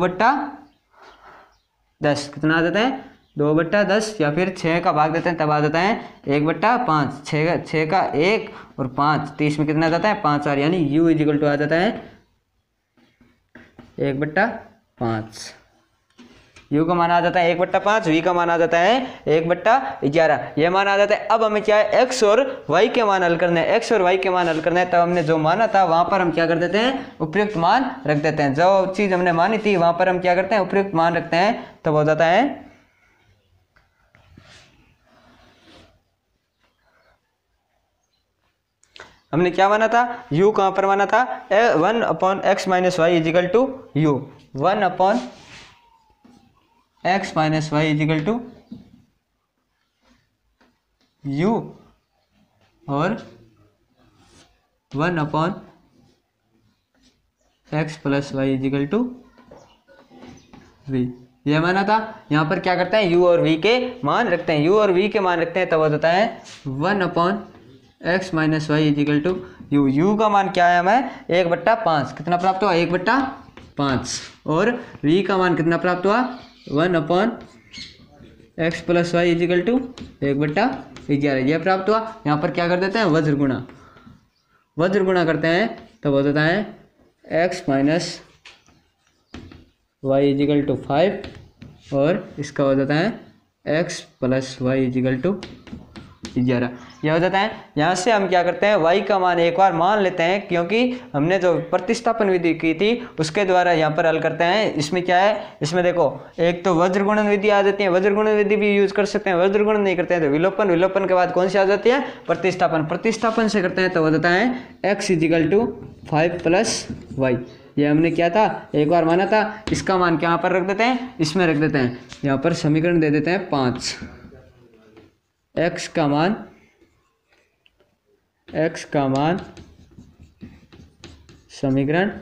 2/10, कितना आ जाता है 2/10, या फिर 6 का भाग देते हैं तब आ जाता है 1/5, 6 का 1 और 5, 30 में कितना आ जाता है 5 यानी u इजिकल टू आ जाता है 1/5, u का मान आ जाता है 1/5, v का मान आ जाता है 1/11, यह मान आ जाता है। अब हमें क्या है x और y के मान हल करने हैं, x और y के मान हल करने हैं, तब हमने जो माना था वहां पर हम क्या कर देते हैं, उपयुक्त मान रख देते हैं। जो चीज हमने मानी थी वहां पर हम क्या करते हैं, उपयुक्त मान रखते हैं, तब हो जाता है हमने क्या माना था, u कहां पर माना था 1/x minus y equal to u, 1/x minus y equal to u और 1/x plus y equal to v, यह माना था। यहाँ पर क्या करते हैं, u और v के मान रखते हैं, u और v के मान रखते हैं तब हो जाता है 1/x minus y equal to u, u का मान क्या है हमें 1/5, कितना प्राप्त हुआ 1/5, और v का मान कितना प्राप्त हुआ 1/x plus y equal to 1/11, यह प्राप्त हुआ। यहाँ पर क्या कर देते हैं, वज्र गुणा करते हैं तब हो जाता है x minus y equal to 5, और इसका हो जाता है x plus y equal to 11, यह हो जाता है। यहाँ से हम क्या करते हैं, y का मान एक बार मान लेते हैं, क्योंकि हमने जो प्रतिस्थापन विधि की थी उसके द्वारा यहाँ पर हल करते हैं। इसमें क्या है, इसमें देखो एक तो वज्र गुणन विधि आ जाती है, वज्र गुणन विधि भी यूज कर सकते हैं, वज्र गुणन नहीं करते हैं तो विलोपन के बाद कौन सी आ जाती है, प्रतिस्थापन से करते हैं तो हो जाता है x equal to 5 plus y. ये हमने क्या था, एक बार माना था, इसका मान क्या यहाँ पर रख देते हैं, इसमें रख देते हैं, यहाँ पर समीकरण दे देते हैं 5, x का मान समीकरण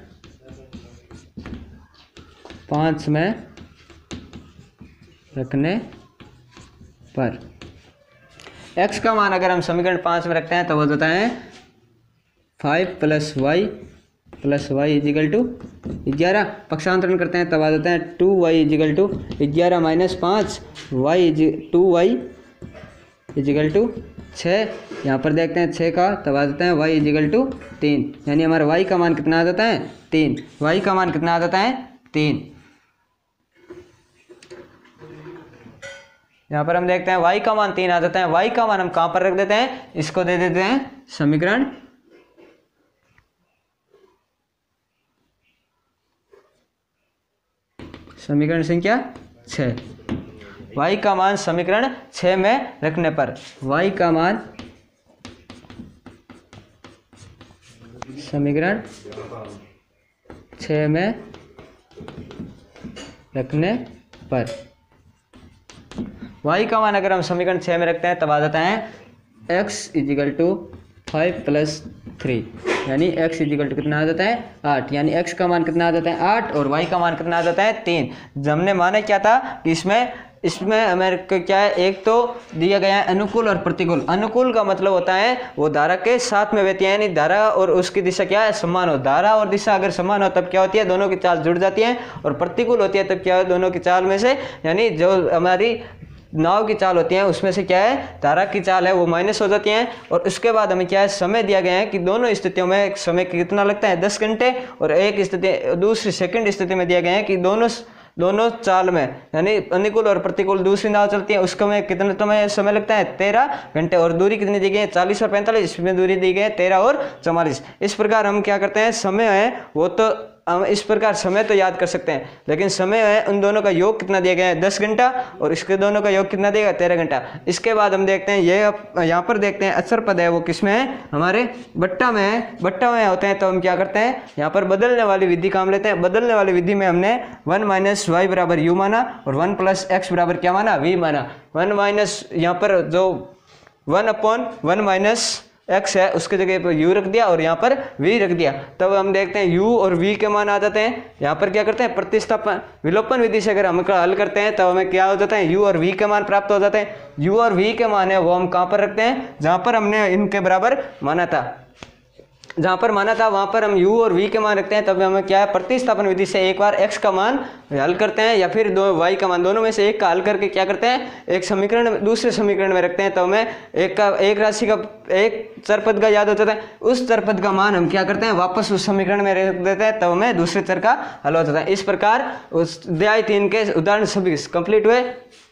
5 में रखने पर, x का मान अगर हम समीकरण 5 में रखते हैं तो हो जाता है 5 प्लस वाई इजिकल टू 11, पक्षांतरण करते हैं तब आ जाता है 2y equal to 11 minus 5 y 2y equal to 6, यहाँ पर देखते हैं 6 का तब आ जाता है y इजिकल टू 3, यानी हमारा y का मान कितना आ जाता है 3, y का मान कितना आ जाता है 3। यहाँ पर हम देखते हैं y का मान 3 आ जाता है, y का मान हम कहाँ पर रख देते हैं, इसको दे देते हैं समीकरण संख्या 6, y का मान समीकरण 6 में रखने पर, y का मान समीकरण 6 में रखने पर, y का मान अगर हम समीकरण 6 में रखते हैं तब आ जाता है x इजिकल टू 5 प्लस 3, यानी x इजिकल टू कितना आ जाता है 8, यानी x का मान कितना आ जाता है 8 और y का मान कितना आ जाता है 3। हमने माना क्या था कि इसमें हमें क्या है, एक तो दिया गया है अनुकूल और प्रतिकूल। अनुकूल का मतलब होता है वो धारा के साथ में बहती है, यानी धारा और उसकी दिशा क्या है, समान हो। धारा और दिशा अगर समान हो तब क्या होती है, दोनों की चाल जुड़ जाती है, और प्रतिकूल होती है तब क्या है, दोनों की चाल में से, यानी जो हमारी नाव की चाल होती है उसमें से क्या है, धारा की चाल है वो माइनस हो जाती है। और उसके बाद हमें क्या है, समय दिया गया है कि दोनों स्थितियों में समय कितना लगता है 10 घंटे, और एक स्थिति दूसरी सेकंड स्थिति में दिया गया है कि दोनों चाल में, यानी अनुकूल और प्रतिकूल दूसरी नाव चलती है, उसको में कितना समय लगता है 13 घंटे। और दूरी कितनी दी गई है 40 और 45, इसमें दूरी दी गई है 13 और 44। इस प्रकार हम क्या करते हैं, समय है वो तो हम इस प्रकार समय तो याद कर सकते हैं, लेकिन समय है उन दोनों का योग कितना दिया गया है 10 घंटा, और इसके दोनों का योग कितना देगा 13 घंटा। इसके बाद हम देखते हैं ये यहाँ पर देखते हैं अचर पद है वो किसमें है, हमारे बट्टा में है। बट्टा में होते हैं तो हम क्या करते हैं, यहाँ पर बदलने वाली विधि काम लेते हैं। बदलने वाली विधि में हमने 1 - y बराबर u माना और 1 + x बराबर क्या माना, v माना। 1 माइनस यहाँ पर जो 1/1 - x है उसके जगह पर u रख दिया और यहाँ पर v रख दिया। तब हम देखते हैं u और v के मान आ जाते हैं। यहाँ पर क्या करते हैं, प्रतिस्थापन विलोपन विधि से अगर हम हल करते हैं तब हमें क्या हो जाता है, u और v के मान प्राप्त हो जाते हैं। u और v के मान है वो हम कहाँ पर रखते हैं, जहाँ पर हमने इनके बराबर माना था, जहाँ पर माना था वहाँ पर हम u और v के मान रखते हैं। तब हमें क्या है, प्रतिस्थापन विधि से एक बार x का मान हल करते हैं या फिर y का मान, दोनों में से एक का हल करके क्या करते हैं, एक समीकरण दूसरे समीकरण में रखते हैं। तो हमें एक राशि का एक चर पद का याद होता है, उस चर पद का मान हम क्या करते हैं, वापस उस समीकरण में रख देते हैं, तब हमें दूसरे चर का हल हो जाता है। इस प्रकार उस अध्याय 3 के उदाहरण सभी कंप्लीट हुए।